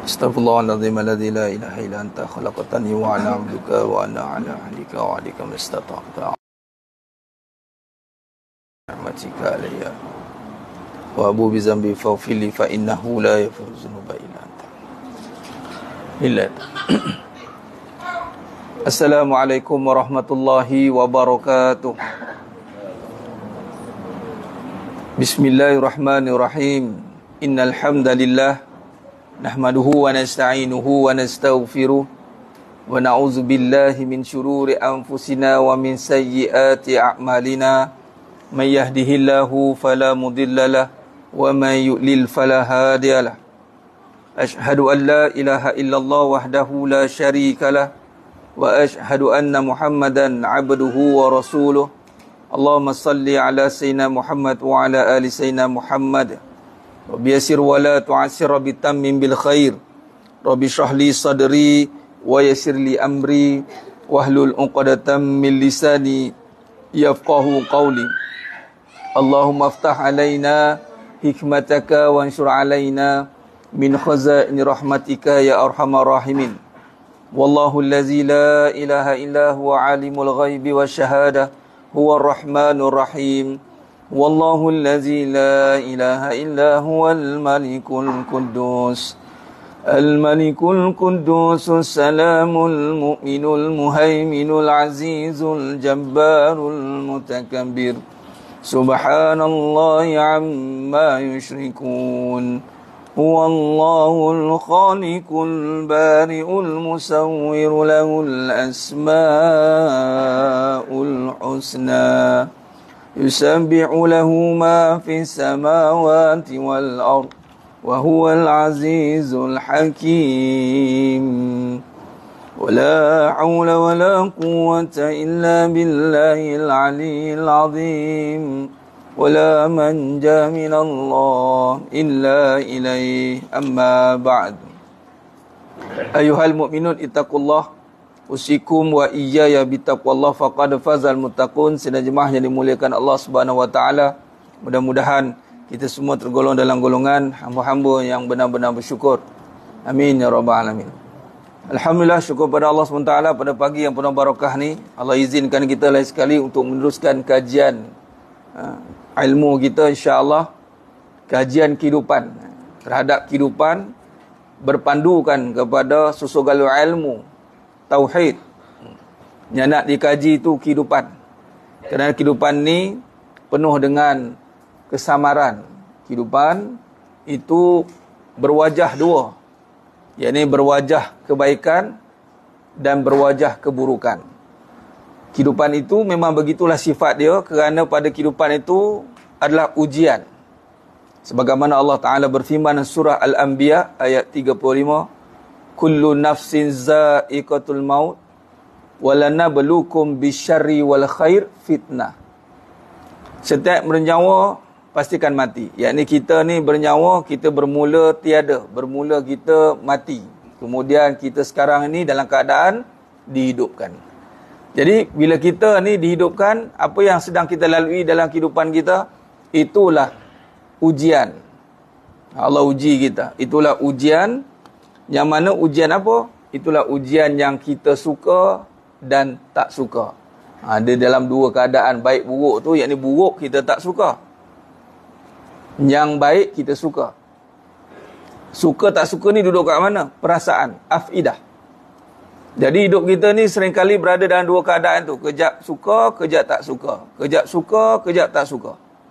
Astaghfirullahaladzim alladzi la ilaha illa anta khalaqtani wa ana 'abduka wa ana 'ala ahdika wa 'adika mastata'tu ni'matika alayya wa abu bi zambi faghfir li fa innahu la yaghfiru dzunuba illa anta. Assalamualaikum warahmatullahi wabarakatuh. Bismillahirrahmanirrahim. Innal hamdalillah nahmaduhu wa nasta'inuhu wa nastaghfiruh wa na'udzu billahi min shururi anfusina wa min sayyiati a'malina. May yahdihillahu fala mudhillalah wa may yudlil fala hadiyalah. Ashhadu an la ilaha illallah wahdahu la syarikalah wa ashhadu anna Muhammadan 'abduhu wa rasuluh. Allahumma salli ala sayyidina Muhammad wa ala ali sayyidina Muhammad. Rabbi yasir wa la tu'assir, Rabbi tammim bil khair. Rabbi shrah li sadri wa yassir li amri wahlul 'uqdatam min lisani yafqahu qawli. Allahumma aftah alaina hikmataka wa anshur alaina min khazaini rahmatika ya arhamar rahimin. Wallahu allazi la ilaha illa huwa alimul ghaibi wasyahada huwa ar-rahmanur rahim. Wallahu allazi la ilaha illa huwal malikul quddus. Al-malikul quddus salamul mu'minul muhaiminul azizul jabbarul mutakabbir. Subhanallahi amma yushrikun. Huwallahul khaliqul bari'ul musawwiru lahul asma'ul husna. Yusabbihu lahu ma fis samawati wal ard wa huwal azizul hakim. Wala haula wala quwwata illa billahil aliyyil azim. Wala manja minallah illa ilaih. Amma ba'd. Ayuhal mu'minun ittaqullah usikum wa iyaya bitaqwallah faqad fazal muttaqun. Sidang jemaah yang dimuliakan Allah Subhanahu wa taala, mudah-mudahan kita semua tergolong dalam golongan hamba-hamba yang benar-benar bersyukur. Amin ya rabbal alamin. Alhamdulillah, syukur pada Allah SWT pada pagi yang penuh barakah ni. Allah izinkan kita lagi sekali untuk meneruskan kajian ilmu kita, insya-Allah, kajian kehidupan terhadap kehidupan berpandukan kepada susu-galu ilmu tauhid. Yang nak dikaji itu kehidupan. Kerana kehidupan ni penuh dengan kesamaran. Kehidupan itu berwajah dua. Yakni berwajah kebaikan dan berwajah keburukan. Kehidupan itu memang begitulah sifat dia, kerana pada kehidupan itu adalah ujian. Sebagaimana Allah Ta'ala berfirman dalam surah Al-Anbiya ayat 35, kullu nafsin za'iqatul maut walanabluukum bisyarri wal khair fitnah. Setiap bernyawa pastikan mati. Yakni kita ni bernyawa, kita bermula tiada, bermula kita mati. Kemudian kita sekarang ni dalam keadaan dihidupkan. Jadi bila kita ni dihidupkan, apa yang sedang kita lalui dalam kehidupan kita, itulah ujian. Allah uji kita. Itulah ujian. Yang mana ujian apa? Itulah ujian yang kita suka dan tak suka. Ada dalam dua keadaan baik buruk tu, yakni buruk kita tak suka. Yang baik kita suka. Suka tak suka ni duduk kat mana? Perasaan, afidah. Jadi hidup kita ni seringkali berada dalam dua keadaan tu. Kejap suka, kejap tak suka. Kejap suka, kejap tak suka.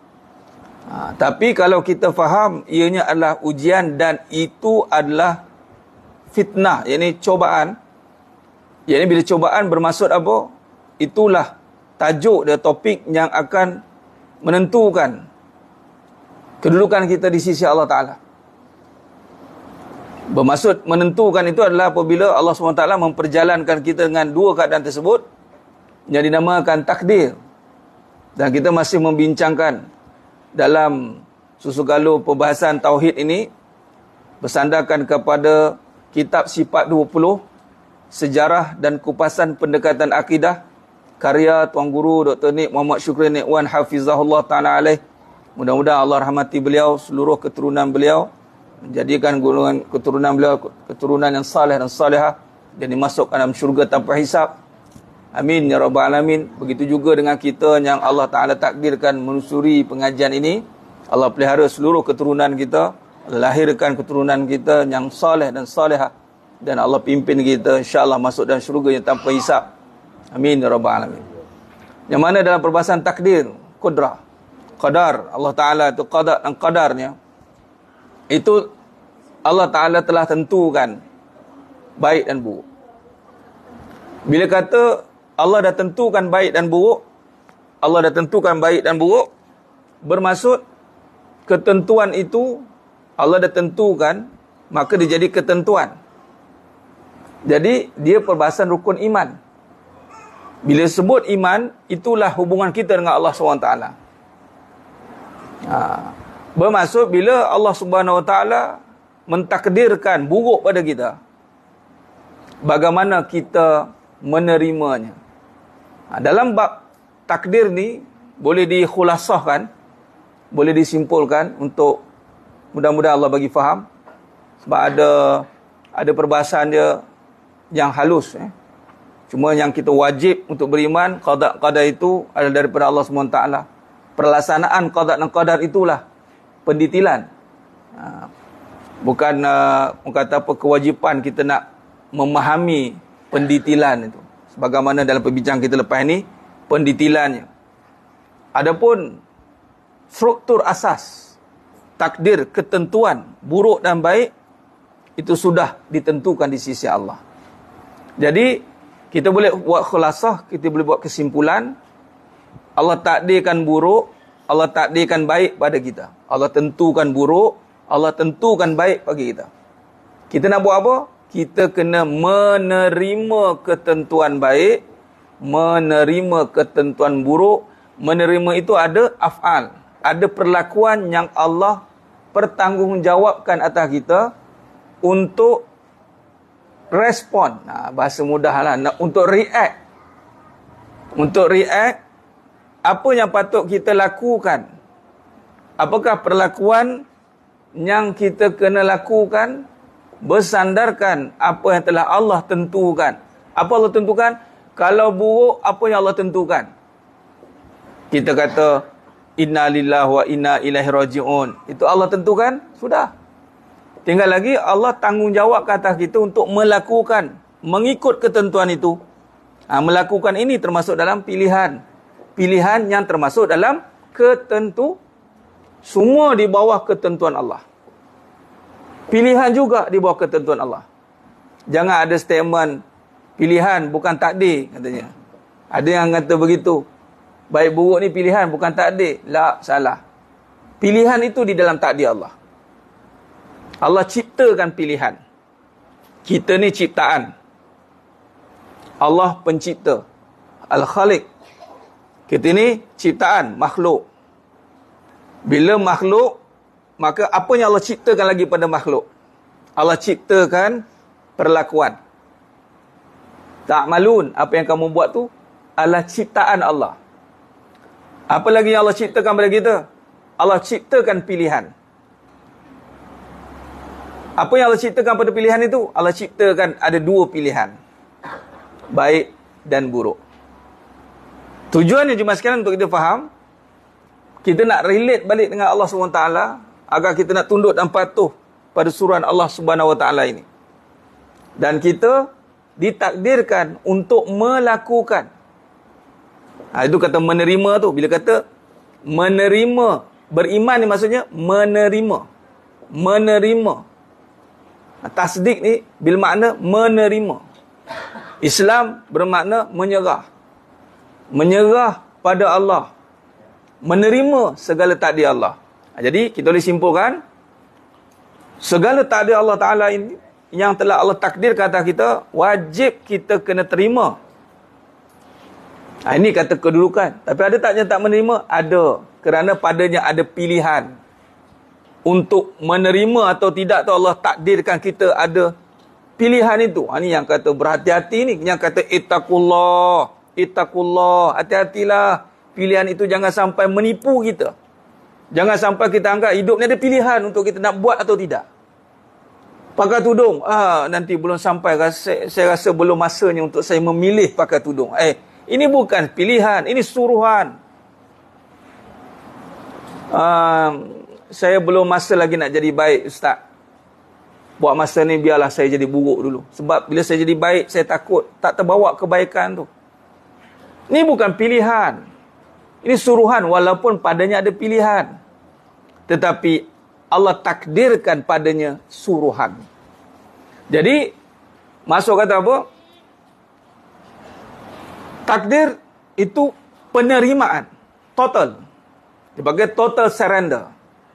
Tapi kalau kita faham ianya adalah ujian dan itu adalah fitnah, yakni cobaan. Yakni bila cobaan bermaksud apa? Itulah tajuk dia, topik yang akan menentukan kedudukan kita di sisi Allah Ta'ala. Bermaksud menentukan itu adalah apabila Allah SWT memperjalankan kita dengan dua keadaan tersebut yang dinamakan takdir. Dan kita masih membincangkan dalam susu-galuh pembahasan tauhid ini bersandarkan kepada kitab Sifat 20, Sejarah dan Kupasan Pendekatan Akidah, karya Tuan Guru Dr. Nik Muhammad Syukri Nik Wan Hafizahullah Ta'ala alaih. Mudah-mudahan Allah rahmati beliau, seluruh keturunan beliau, menjadikan golongan keturunan beliau keturunan yang saleh dan salihah, dan dimasukkan dalam syurga tanpa hisab. Amin ya rabbal alamin. Begitu juga dengan kita yang Allah Ta'ala takdirkan menusuri pengajian ini. Allah pelihara seluruh keturunan kita, lahirkan keturunan kita yang saleh dan salihah, dan Allah pimpin kita insya-Allah masuk dalam syurga yang tanpa hisab. Amin ya rabbal alamin. Yang mana dalam perbahasan takdir, kudrah, qadar, Allah Ta'ala itu qada dan qadarnya, itu Allah Ta'ala telah tentukan baik dan buruk. Bila kata Allah dah tentukan baik dan buruk, Allah dah tentukan baik dan buruk, bermaksud ketentuan itu Allah dah tentukan, maka dia jadi ketentuan. Jadi dia perbahasan rukun iman. Bila sebut iman, itulah hubungan kita dengan Allah SWT. Bermaksud bila Allah Subhanahu Wa Taala mentakdirkan buruk pada kita, bagaimana kita menerimanya. Dalam bab takdir ni boleh dikhulasahkan, boleh disimpulkan untuk mudah-mudahan Allah bagi faham. Sebab ada perbahasan dia yang halus. Cuma yang kita wajib untuk beriman, qada itu adalah daripada Allah SWT. Perlaksanaan qada dan qadar itulah pendetilan. Bukan kata apa kewajipan kita nak memahami pendetilan itu. Sebagaimana dalam perbincangan kita lepas ini, pendetilannya. Adapun struktur asas, takdir, ketentuan, buruk dan baik, itu sudah ditentukan di sisi Allah. Jadi, kita boleh buat khulasah, kita boleh buat kesimpulan, Allah takdirkan buruk, Allah takdirkan baik pada kita. Allah tentukan buruk, Allah tentukan baik bagi kita. Kita nak buat apa? Kita kena menerima ketentuan baik, menerima ketentuan buruk. Menerima itu ada af'al, ada perlakuan yang Allah pertanggungjawabkan atas kita untuk respon. Bahasa mudahlah, untuk react. Untuk react, apa yang patut kita lakukan? Apakah perlakuan yang kita kena lakukan bersandarkan apa yang telah Allah tentukan? Apa Allah tentukan? Kalau buruk, apa yang Allah tentukan? Kita kata, inna lillahi wa inna ilaihi raji'un. Itu Allah tentukan, sudah. Tinggal lagi Allah tanggungjawab ke atas kita untuk melakukan, mengikut ketentuan itu. Melakukan ini termasuk dalam pilihan. Pilihan yang termasuk dalam ketentu. Semua di bawah ketentuan Allah. Pilihan juga di bawah ketentuan Allah. Jangan ada statement, pilihan bukan takdir, katanya. Ada yang kata begitu. Baik buruk ni pilihan bukan takdir. La, salah. Pilihan itu di dalam takdir Allah. Allah ciptakan pilihan. Kita ni ciptaan. Allah pencipta. Al-Khaliq. Kita ni ciptaan, makhluk. Bila makhluk, maka apa yang Allah ciptakan lagi pada makhluk? Allah ciptakan perlakuan. Ta'malun, apa yang kamu buat tu adalah ciptaan Allah. Apa lagi yang Allah ciptakan pada kita? Allah ciptakan pilihan. Apa yang Allah ciptakan pada pilihan itu? Allah ciptakan ada dua pilihan. Baik dan buruk. Tujuannya jemaah sekalian untuk kita faham, kita nak relate balik dengan Allah SWT, agar kita nak tunduk dan patuh pada suruhan Allah SWT ini. Dan kita ditakdirkan untuk melakukan. Itu kata menerima tu. Bila kata menerima, beriman ni maksudnya menerima. Menerima. Tasdik ni bil makna menerima. Islam bermakna menyerah. Menyerah pada Allah. Menerima segala takdir Allah. Jadi kita boleh simpulkan, segala takdir Allah Ta'ala ini yang telah Allah takdir kata kita, wajib kita kena terima. Ini kata kedudukan. Tapi ada tak yang tak menerima? Ada. Kerana padanya ada pilihan. Untuk menerima atau tidak tu Allah takdirkan kita ada pilihan itu. Ini yang kata berhati-hati ni. Yang kata ittaqullah. Ittaqullah. Hati-hatilah. Pilihan itu jangan sampai menipu kita. Jangan sampai kita anggap hidup ni ada pilihan untuk kita nak buat atau tidak. Pakai tudung, nanti belum sampai, saya rasa belum masanya untuk saya memilih pakai tudung. Ini bukan pilihan, ini suruhan. Saya belum masa lagi nak jadi baik, Ustaz. Buat masa ni biarlah saya jadi buruk dulu. Sebab bila saya jadi baik, saya takut tak terbawa kebaikan tu. Ini bukan pilihan. Ini suruhan walaupun padanya ada pilihan. Tetapi Allah takdirkan padanya suruhan. Jadi, masuk kata apa? Takdir itu penerimaan. Total. Dipanggil total surrender.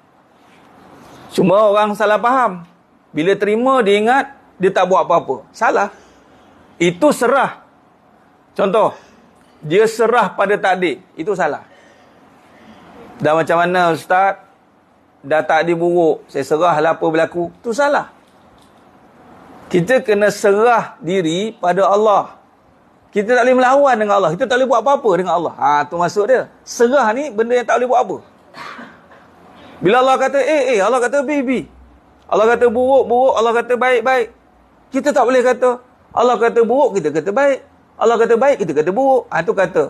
Cuma orang salah faham. Bila terima, dia ingat dia tak buat apa-apa. Salah. Itu serah. Contoh, dia serah pada takdir. Itu salah. Dah macam mana, Ustaz? Dah takdir buruk. Saya serahlah apa berlaku. Itu salah. Kita kena serah diri pada Allah. Kita tak boleh melawan dengan Allah. Kita tak boleh buat apa-apa dengan Allah. Tu maksud dia. Serah ni benda yang tak boleh buat apa. Bila Allah kata Allah kata B. Allah kata buruk, Allah kata baik. Kita tak boleh kata Allah kata buruk, kita kata baik. Allah kata baik, kita kata buruk. Itu kata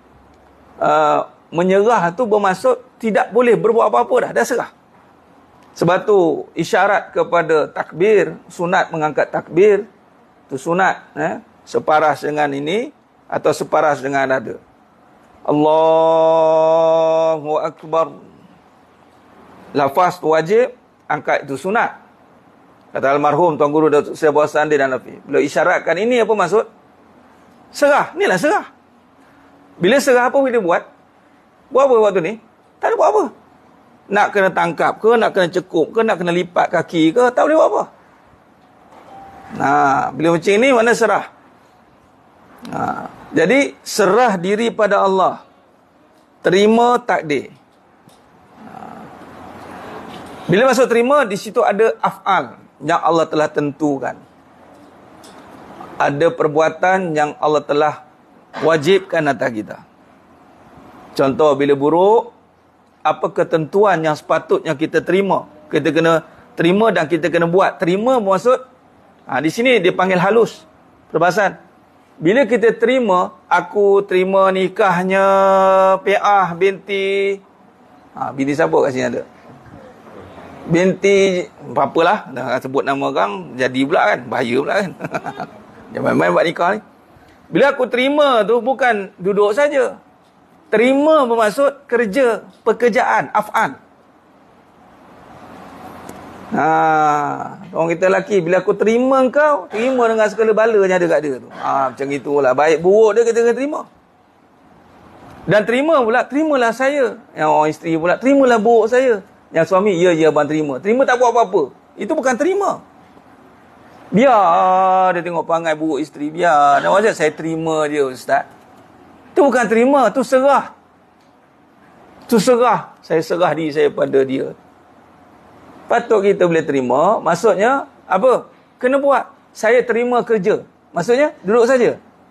menyerah tu bermaksud tidak boleh berbuat apa-apa dah serah. Sebab tu isyarat kepada takbir, sunat mengangkat takbir, tu sunat, separas dengan ini atau separas dengan dada. Allahu Akbar. Lafaz tu wajib, angkat itu sunat. Kata almarhum Tuan Guru Datuk Seri Abdul Sandi dan Nafi. Beliau isyaratkan ini apa maksud? Serah. Inilah serah. Bila serah apa kita buat? Buat apa waktu ni? Tak ada buat apa. Nak kena tangkap ke, nak kena cekup ke, nak kena lipat kaki ke, tak boleh buat apa. Bila macam ini mana serah? Jadi serah diri pada Allah. Terima takdir. Bila masuk terima, di situ ada af'al yang Allah telah tentukan. Ada perbuatan yang Allah telah wajibkan atas kita. Contoh, bila buruk, apa ketentuan yang sepatutnya kita terima? Kita kena terima dan kita kena buat. Terima maksud, di sini dia panggil halus. Perbahasan. Bila kita terima, aku terima nikahnya Pi'ah binti... binti siapa kat sini ada? Binti apa-apalah, dah sebut nama orang jadi pula kan, bahaya pula kan. Jangan main-main buat nikah ni. Bila aku terima tu bukan duduk saja. Terima bermaksud kerja, pekerjaan, af'al. Orang kita lelaki, bila aku terima kau, terima dengan segala bala yang ada kat dia tu. Macam itulah, baik buruk dia kita kena terima. Dan terima pula, terimalah saya. Yang orang isteri pula, terimalah buruk saya. Yang suami, ya abang terima. Terima tak buat apa-apa. Itu bukan terima. Biar dia tengok perangai buruk isteri. Biar. Dan wajib saya terima dia, Ustaz. Itu bukan terima. Itu serah. Itu serah. Saya serah diri saya pada dia. Patut kita boleh terima. Maksudnya, apa? Kena buat. Saya terima kerja. Maksudnya, duduk saja.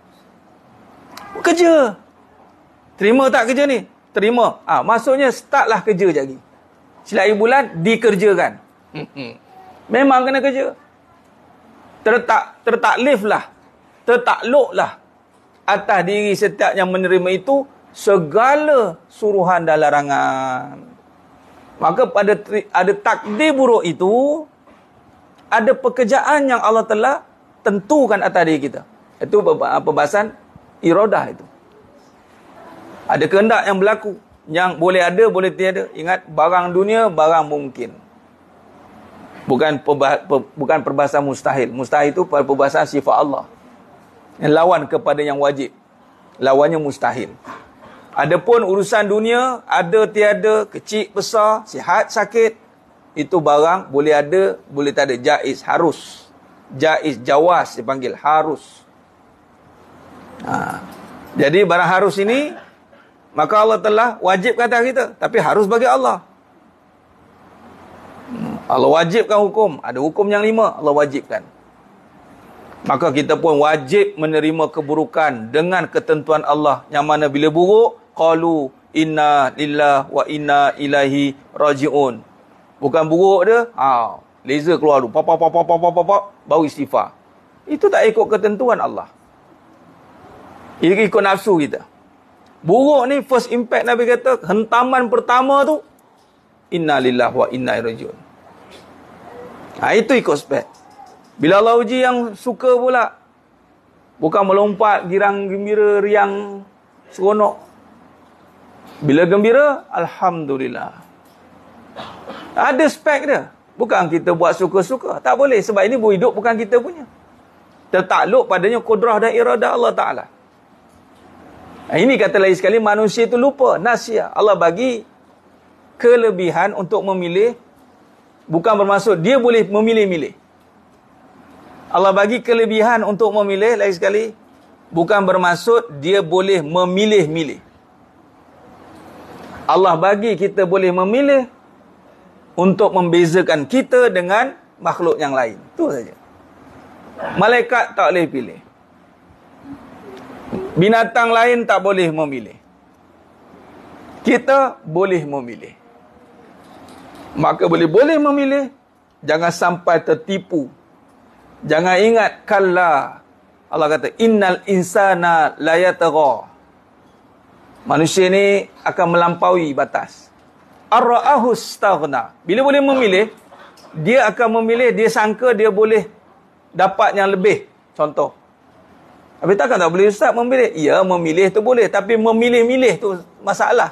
Kerja. Terima tak kerja ni? Terima. Maksudnya, startlah kerja je lagi. Selagi bulan, dikerjakan. Memang kena kerja. Tertakliflah. Tertakluklah. Atas diri setiap yang menerima itu, segala suruhan dan larangan. Maka ada takdir buruk itu, ada pekerjaan yang Allah telah tentukan atas diri kita. Itu perbahasan iradah itu. Ada kehendak yang berlaku. Yang boleh ada, boleh tiada. Ingat, barang dunia, barang mungkin. Bukan perbahasan mustahil. Mustahil itu perbahasan sifat Allah. Yang lawan kepada yang wajib. Lawannya mustahil. Adapun urusan dunia, ada tiada, kecil, besar, sihat, sakit. Itu barang, boleh ada, boleh tak ada. Jaiz, harus. Jaiz, jawaz dipanggil, harus. Jadi barang harus ini, maka Allah telah wajib kata kita. Tapi harus bagi Allah. Allah wajibkan hukum. Ada hukum yang 5. Allah wajibkan. Maka kita pun wajib menerima keburukan dengan ketentuan Allah. Yang mana bila buruk, qalu inna lillahi wa inna ilaihi raji'un. Bukan buruk dia. laser keluar dulu. Pop, baru istighfar. Itu tak ikut ketentuan Allah. Ikut nafsu kita. Buruk ni first impact Nabi kata, hentaman pertama tu, inna lillahi wa inna ilaihi rajiun. Itu ikut spek. Bila Allah uji yang suka pula, bukan melompat, girang, gembira, riang, seronok. Bila gembira, Alhamdulillah. Ada spek dia. Bukan kita buat suka-suka. Tak boleh. Sebab ini hidup bukan kita punya. Tertakluk padanya kudrah dan iradah Allah Ta'ala. Ini kata lain sekali, manusia itu lupa. Nasia. Allah bagi kelebihan untuk memilih. Bukan bermaksud dia boleh memilih-milih. Allah bagi kelebihan untuk memilih, lain sekali, bukan bermaksud dia boleh memilih-milih. Allah bagi kita boleh memilih untuk membezakan kita dengan makhluk yang lain. Itu saja. Malaikat tak boleh pilih. Binatang lain tak boleh memilih. Kita boleh memilih. Maka boleh memilih, jangan sampai tertipu. Jangan ingat, kalla. Allah kata, innal insana la yatagha. Manusia ni akan melampaui batas. Ar-ra'ahu istaghna. Bila boleh memilih, dia akan memilih, dia sangka dia boleh dapat yang lebih. Contoh. Tapi takkan tak boleh ustaz memilih? Ya, memilih tu boleh. Tapi memilih-milih tu masalah.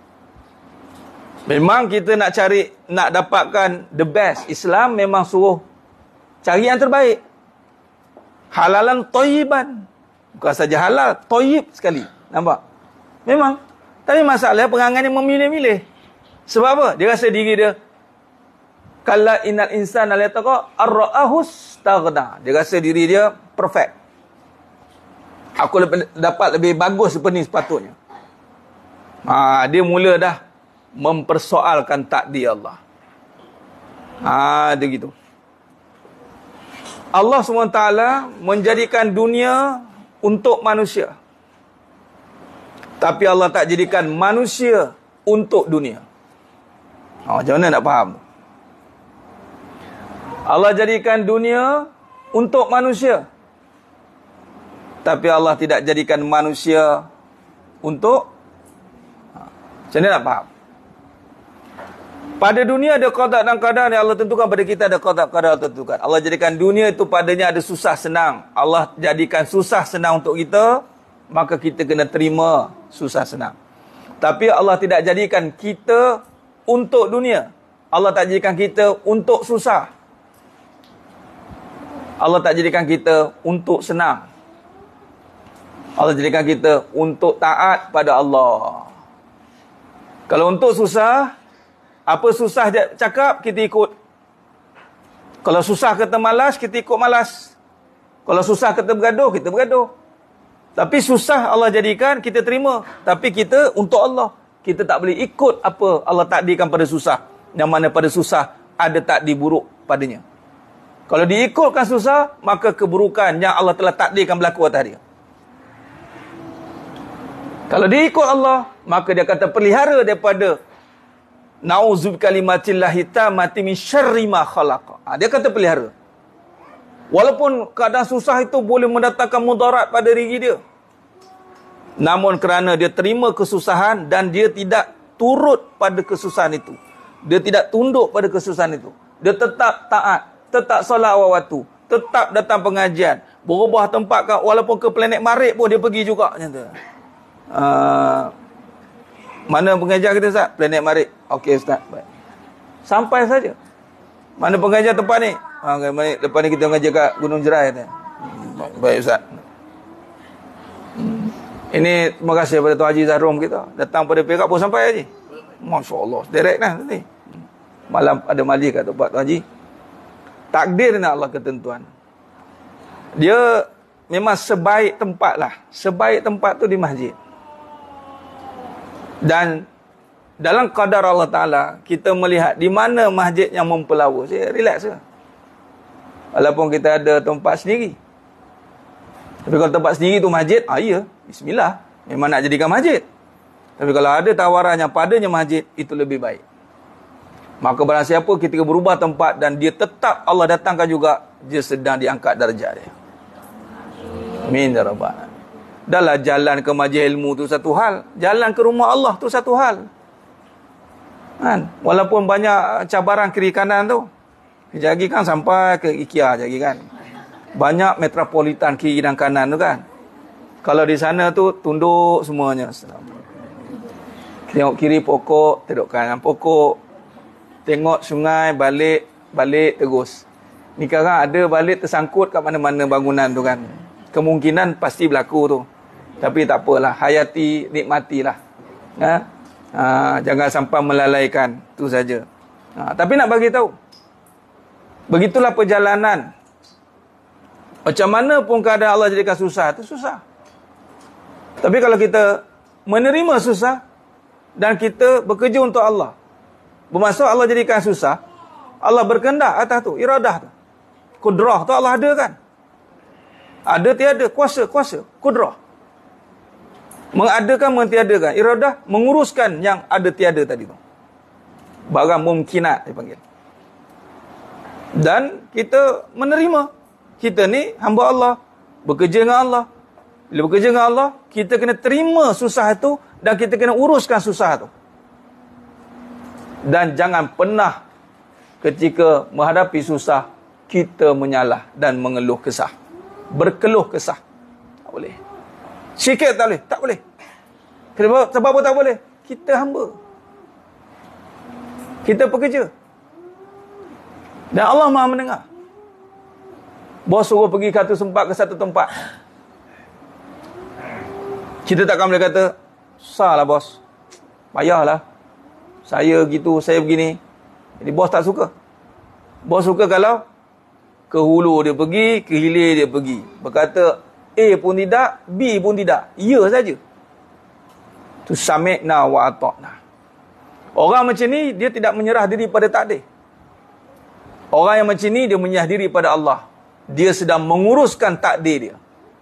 Memang kita nak cari, nak dapatkan the best. Islam memang suruh cari yang terbaik. Halalan thayyiban. Bukan saja halal, thayyib sekali. Nampak? Memang. Tapi masalah perangai ni memilih-milih. Sebab apa? Dia rasa diri dia, kalla innal insana la yatagha ar-ra'ahu istaghna. Dia rasa diri dia perfect. Aku dapat lebih bagus seperti ni sepatutnya. Dia mula dah mempersoalkan takdir Allah. Dia gitu. Allah SWT menjadikan dunia untuk manusia. Tapi Allah tak jadikan manusia untuk dunia. Macam mana nak faham? Allah jadikan dunia untuk manusia. Tapi Allah tidak jadikan manusia untuk... Macam mana nak faham? Pada dunia ada qada dan qadar yang Allah tentukan. Pada kita ada qada qadar Allah tentukan. Allah jadikan dunia itu padanya ada susah senang. Allah jadikan susah senang untuk kita, maka kita kena terima susah senang. Tapi Allah tidak jadikan kita untuk dunia. Allah tak jadikan kita untuk susah. Allah tak jadikan kita untuk senang. Allah jadikan kita untuk taat pada Allah. Kalau untuk susah, apa susah cakap, kita ikut. Kalau susah kata malas, kita ikut malas. Kalau susah kata bergaduh, kita bergaduh. Tapi susah Allah jadikan, kita terima. Tapi kita untuk Allah. Kita tak boleh ikut apa Allah takdirkan pada susah. Yang mana pada susah ada takdir buruk padanya. Kalau diikutkan susah, maka keburukan yang Allah telah takdirkan berlaku atas dia. Kalau diikut Allah, maka dia kata pelihara daripada na'udzub kalimatillahi tammati min syarri ma khalaqa. Dia kata pelihara. Walaupun keadaan susah itu boleh mendatangkan mudarat pada diri dia. Namun kerana dia terima kesusahan dan dia tidak turut pada kesusahan itu. Dia tidak tunduk pada kesusahan itu. Dia tetap taat, tetap solat awal waktu, tetap datang pengajian, berubah tempat walaupun ke planet Marikh pun dia pergi juga. Macam tu. Mana pengajar kita Ustaz? Planet Marikh. Okey Ustaz. Baik. Sampai saja. Mana pengajar tempat ni? Lepas ni kita mengajar kat Gunung Jerai. Baik Ustaz. Ini terima kasih kepada Tuan Haji Zahrom kita. Datang pada Perak pun sampai Haji. Masya Allah. Direct lah tadi. Malam ada majlis kat tempat Tuan Haji. Takdir nak Allah ketentuan. Dia memang sebaik tempat lah. Sebaik tempat tu di masjid. Dan dalam qadar Allah Ta'ala, kita melihat di mana masjid yang mempelawa. Saya relax je. Walaupun kita ada tempat sendiri. Tapi kalau tempat sendiri tu masjid, ya, bismillah. Memang nak jadikan masjid. Tapi kalau ada tawaran yang padanya masjid, itu lebih baik. Maka barang siapa ketika berubah tempat dan dia tetap Allah datangkan juga, dia sedang diangkat darjah dia. Amin ya rabbal alamin. Dahlah jalan ke majlis ilmu tu satu hal, jalan ke rumah Allah tu satu hal. Kan? Walaupun banyak cabaran kiri kanan tu. Kejap lagi kan sampai ke IKEA lagi kan. Banyak metropolitan kiri dan kanan tu kan. Kalau di sana tu tunduk semuanya. Tengok kiri pokok, tengok kanan pokok. Tengok sungai, balik terus. Ni sekarang ada balik tersangkut kat mana-mana bangunan tu kan. Kemungkinan pasti berlaku tu. Tapi tak apalah, hayati, nikmatilah. Jangan sampai melalaikan, tu saja. Tapi nak bagi tahu, begitulah perjalanan. Macam mana pun keadaan Allah jadikan susah, itu susah. Tapi kalau kita menerima susah dan kita bekerja untuk Allah, bermaksud Allah jadikan susah, Allah berkehendak atas tu, iradah tu. Kudrah tu Allah ada kan? Ada tiada, kuasa, kudrah. Mengadakan, mentiadakan. Iradah, menguruskan yang ada tiada tadi tu. Barang mumkinat dipanggil. Dan kita menerima. Kita ni hamba Allah. Bekerja dengan Allah. Bila bekerja dengan Allah, kita kena terima susah itu dan kita kena uruskan susah itu. Dan jangan pernah ketika menghadapi susah, kita menyalah dan mengeluh kesah. Berkeluh kesah. Tak boleh. Sikit tak boleh. Tak boleh. Kenapa? Sebab apa tak boleh? Kita hamba. Kita pekerja. Dan Allah Maha mendengar. Bos suruh pergi ke satu tempat. Kita takkan boleh kata, susah lah bos. Payahlah. Saya gitu, saya begini. Jadi bos tak suka. Bos suka kalau ke hulu dia pergi, ke hilir dia pergi. Berkata A pun tidak, B pun tidak. Ya saja. Tu sami'na wa ata'na. Orang macam ni dia tidak menyerah diri pada takdir. Orang yang macam ni dia menyerah diri pada Allah. Dia sedang menguruskan takdir dia.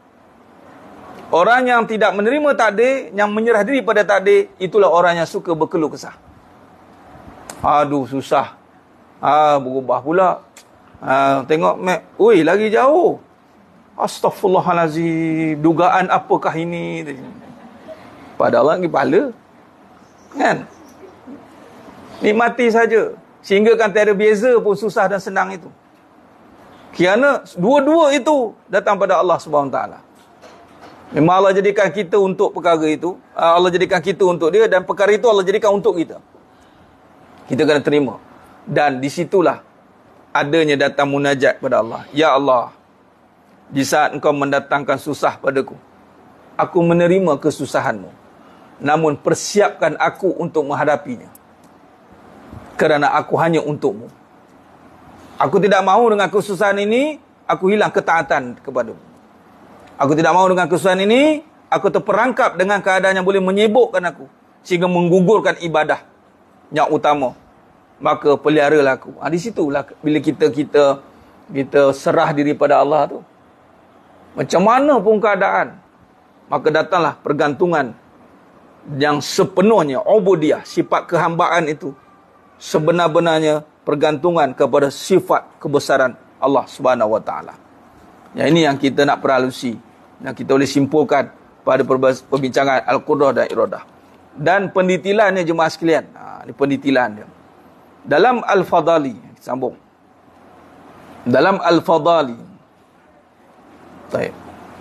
Orang yang tidak menerima takdir, yang menyerah diri pada takdir, itulah orang yang suka berkeluh kesah. Aduh susah. Berubah pula. Tengok map. Oi, lagi jauh. Astaghfirullahalazim. Dugaan apakah ini? Pada Allah ni kepala. Kan? Nikmati saja. Sehingga kan tiada beza pun susah dan senang itu. Kerana dua-dua itu datang pada Allah SWT. Memang Allah jadikan kita untuk perkara itu. Allah jadikan kita untuk dia. Dan perkara itu Allah jadikan untuk kita. Kita kena terima. Dan disitulah adanya datang munajat pada Allah. Ya Allah, di saat engkau mendatangkan susah padaku, aku menerima kesusahanmu. Namun persiapkan aku untuk menghadapinya. Kerana aku hanya untukmu. Aku tidak mahu dengan kesusahan ini, aku hilang ketaatan kepadamu. Aku tidak mahu dengan kesusahan ini, aku terperangkap dengan keadaan yang boleh menyibukkan aku. Sehingga menggugurkan ibadah yang utama. Maka peliharalah aku. Di situlah bila kita serah diri pada Allah tu. Macam mana pun keadaan, maka datanglah pergantungan yang sepenuhnya, ubudiyah, sifat kehambaan itu sebenar-benarnya pergantungan kepada sifat kebesaran Allah Subhanahu Wa Taala. Yang ini yang kita nak peralusi, yang kita boleh simpulkan pada perbincangan Al-Qudrah dan Iradah. Dan pendetilannya jemaah sekalian. Ini pendetilan dia. Dalam Al-Fadali, sambung. Dalam Al-Fadali. Baik.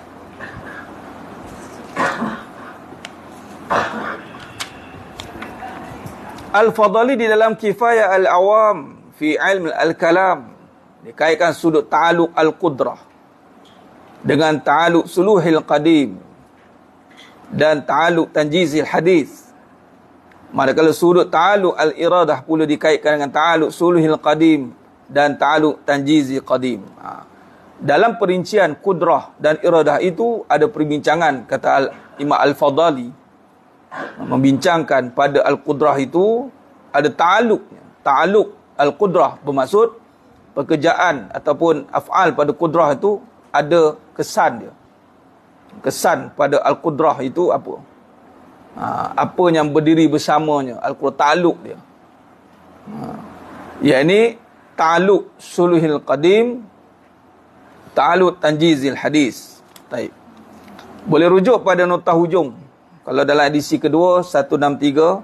Al-Fadali di dalam Kifayah Al-Awam fi Ilm Al-Kalam dikaitkan sudut ta'aluk Al-Qudrah dengan ta'aluk Suluhil Qadim dan ta'aluk Tanjizil Hadis. Manakala sudut ta'aluk Al-Iradah pula dikaitkan dengan ta'aluk Suluhil Qadim dan ta'aluk Tanjizil Qadim. Dalam perincian Qudrah dan Iradah itu ada perbincangan, kata Imam Al-Fadali membincangkan pada Al-Qudrah itu ada ta'aluknya. Ta'aluk Al-Qudrah bermaksud pekerjaan ataupun af'al pada Qudrah itu ada kesan dia. Kesan pada Al-Qudrah itu apa? Apa yang berdiri bersamanya, Al-Qudrah ta'aluk dia. yakni ta'alluq suluhil qadim, ta'alluq tanjizil hadis. Baik. Boleh rujuk pada nota hujung. Kalau dalam edisi kedua 163,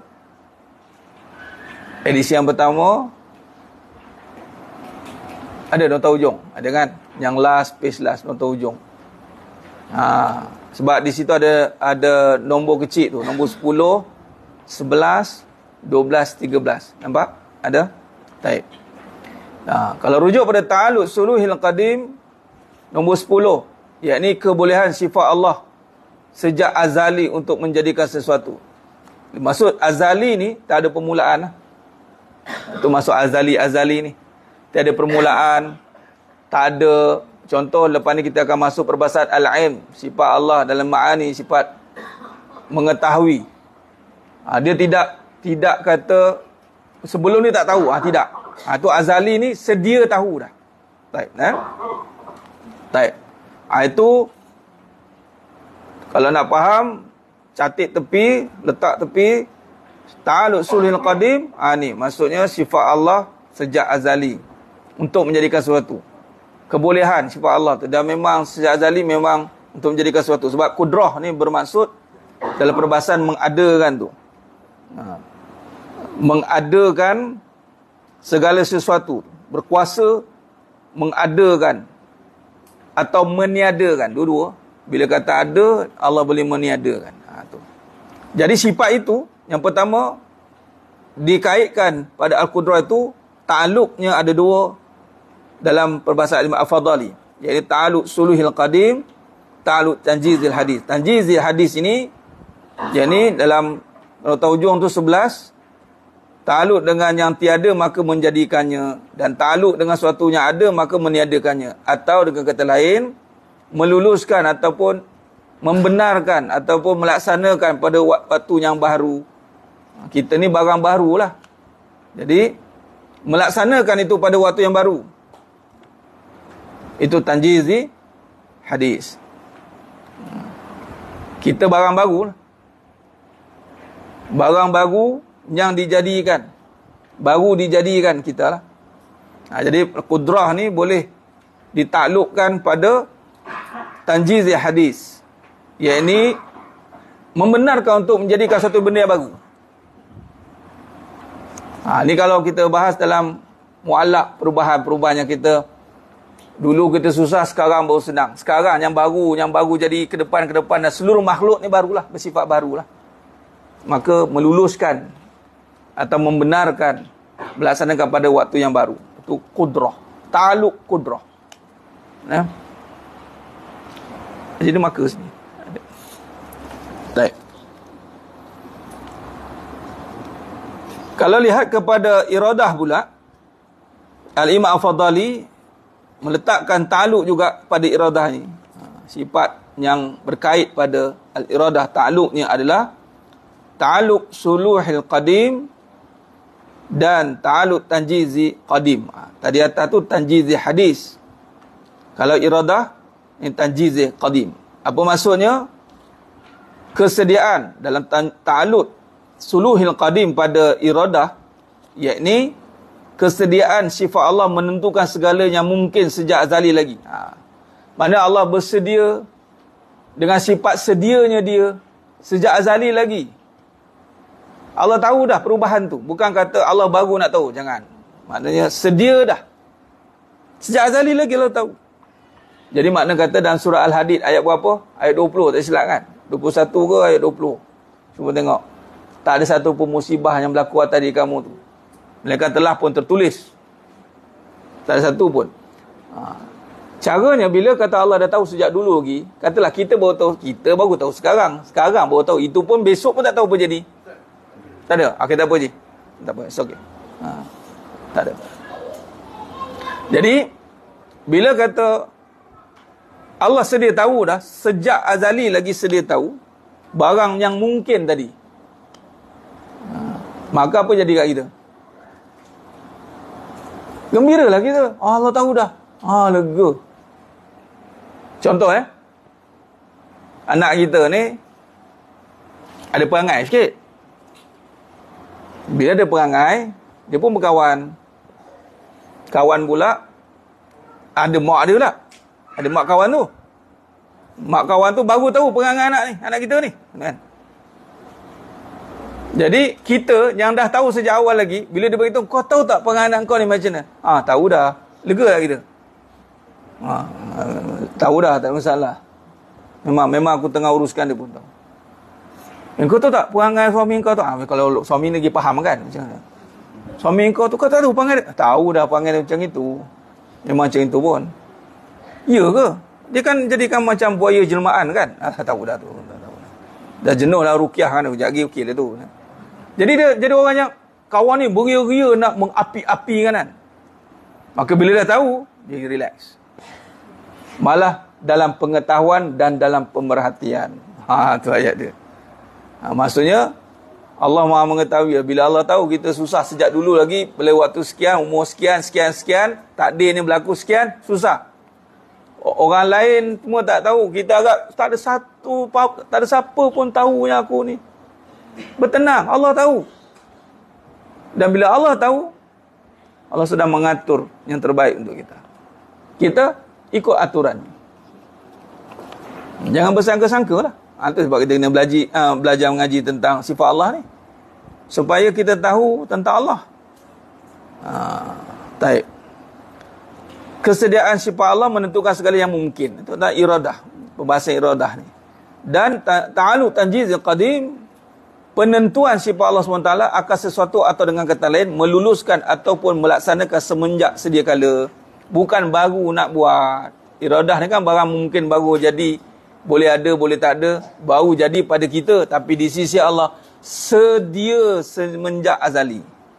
edisi yang pertama ada nota hujung, ada kan? Yang last, page last, nota hujung. Sebab di situ ada nombor kecil tu, nombor 10, 11, 12, 13. Nampak? Ada? Baik. Kalau rujuk pada ta'alluq suluhil qadim, nombor 10, yakni kebolehan sifat Allah sejak azali untuk menjadikan sesuatu. Maksud azali ni tak ada permulaan lah. Itu maksud azali ni. Tiada permulaan, tak ada. Contoh lepas ni kita akan masuk perbahasan al-ilm, sifat Allah dalam ma'ani, sifat mengetahui. Dia tidak kata sebelum ni tak tahu, tidak. Tu azali ni sedia tahu dah. Baik, baik. Itu kalau nak faham, catat tepi, letak tepi, ta'alluq sulhil qadim, ni maksudnya sifat Allah sejak azali untuk menjadikan sesuatu. Kebolehan sifat Allah tu, dan memang sejak azali memang untuk menjadikan sesuatu. Sebab kudrah ni bermaksud dalam perbahasan mengadakan tu. Mengadakan segala sesuatu, berkuasa mengadakan atau meniadakan, dua-dua. Bila kata ada, Allah boleh meniadakan. Tu. Jadi sifat itu, yang pertama, dikaitkan pada Al-Qudrah itu, ta'alluqnya ada dua dalam perbahasan Imam Al-Fadhali. Iaitu ta'alluq suluhil qadim, ta'alluq tanjizil hadis. Tanjizil hadis ini, yakni dalam nota hujung tu 11, ta'alluq dengan yang tiada maka menjadikannya, dan ta'alluq dengan sesuatu yang ada maka meniadakannya. Atau dengan kata lain, meluluskan ataupun membenarkan ataupun melaksanakan pada waktu yang baru. Kita ni barang baru lah. Jadi melaksanakan itu pada waktu yang baru. Itu tanjizi hadis. Kita barang baru lah. Barang baru yang dijadikan. Baru dijadikan kita lah. Jadi kudrah ni boleh ditaklukkan pada tanjiz hadis, yakni membenarkan untuk menjadikan satu benda yang baru. Ni kalau kita bahas dalam mu'allaq, perubahan yang kita dulu kita susah, sekarang baru senang. Sekarang yang baru jadi ke depan dan seluruh makhluk ni barulah, bersifat barulah. Maka meluluskan atau membenarkan, melaksanakan pada waktu yang baru. Itu kudrah, ta'alluq kudrah. Jadi maka sini. Baik. Kalau lihat kepada iradah pula, Al-Imam Al-Fadhali meletakkan ta'alluq juga pada iradah ni. Sifat yang berkait pada al-iradah, ta'alluqnya adalah ta'alluq suluhil qadim dan ta'alluq tanjizi qadim. Tadi atas tu tanjizi hadis. Kalau iradah, ini tanjizi qadim. Apa maksudnya? Kesediaan dalam ta'alluq suluhil qadim pada iradah, yakni kesediaan sifat Allah menentukan segala yang mungkin sejak azali lagi. Maksudnya Allah bersedia dengan sifat sedianya dia sejak azali lagi. Allah tahu dah perubahan tu. Bukan kata Allah baru nak tahu. Jangan. Maknanya sedia dah. Sejak azali lagi Allah tahu. Jadi makna kata dalam surah Al-Hadid ayat berapa? Ayat 20, tak silap kan? 21 ke ayat 20? Cuba tengok. Tak ada satu pun musibah yang berlaku atas diri kamu tu. Mereka telah pun tertulis. Tak ada satu pun. Caranya bila kata Allah dah tahu sejak dulu lagi, katalah kita baru tahu sekarang. Sekarang baru tahu. Itu pun besok pun tak tahu apa jadi. Tak ada? Tak apa je? Tak apa, it's okay. Tak ada. Jadi, bila kata Allah sedia tahu dah, sejak azali lagi sedia tahu, barang yang mungkin tadi. Maka apa jadi kat kita? Gembiralah kita. Allah tahu dah. Lega. Contoh anak kita ni ada perangai sikit. Bila ada perangai, dia pun berkawan. Kawan pula ada mak dia pula. Ada mak kawan tu. Mak kawan tu baru tahu perangai anak ni, anak kita ni, kan? Jadi kita yang dah tahu sejak awal lagi, bila dia beritahu, kau tahu tak perangai anak kau ni macam mana? Tahu dah. Lega tak kita? Tahu dah, tak ada masalah. Memang aku tengah uruskan dia pun tahu. Kau tahu tak perangai suami kau tu? Kalau suami lagi faham kan macam mana? Suami kau tu, kau tahu perangai dia? Tahu dah perangai dia macam itu. Memang macam itu pun. Ya ke? Dia kan jadikan macam buaya jelmaan kan? Tahu dah tu. Dah jenuh dah rukiah kan. Sekejap lagi okey dah tu. Jadi dia jadi orang yang kawan ni beria-ria nak mengapi-api kan. Maka bila dah tahu, dia relax. Malah dalam pengetahuan dan dalam pemerhatian. Tu ayat dia. Maksudnya Allah Maha mengetahui. Bila Allah tahu kita susah sejak dulu lagi, pada waktu sekian, umur sekian, takdir ni berlaku sekian, susah. Orang lain semua tak tahu. Kita agak tak ada siapa pun tahu yang aku ni. Bertenang, Allah tahu. Dan bila Allah tahu, Allah sedang mengatur yang terbaik untuk kita. Kita ikut aturan. Jangan bersangka-sangka lah. Itu sebab kita kena belajar mengaji tentang sifat Allah ni. Supaya kita tahu tentang Allah. Baik. Kesediaan sifat Allah menentukan segala yang mungkin. Itu tentang iradah. Perbahasan iradah ni. Dan ta'alu tanjizil qadim, penentuan sifat Allah SWT akan sesuatu atau dengan kata lain meluluskan ataupun melaksanakan semenjak sedia kala. Bukan baru nak buat. Iradah ni kan barang mungkin baru jadi, boleh ada, boleh tak ada, baru jadi pada kita. Tapi di sisi Allah sedia semenjak azali.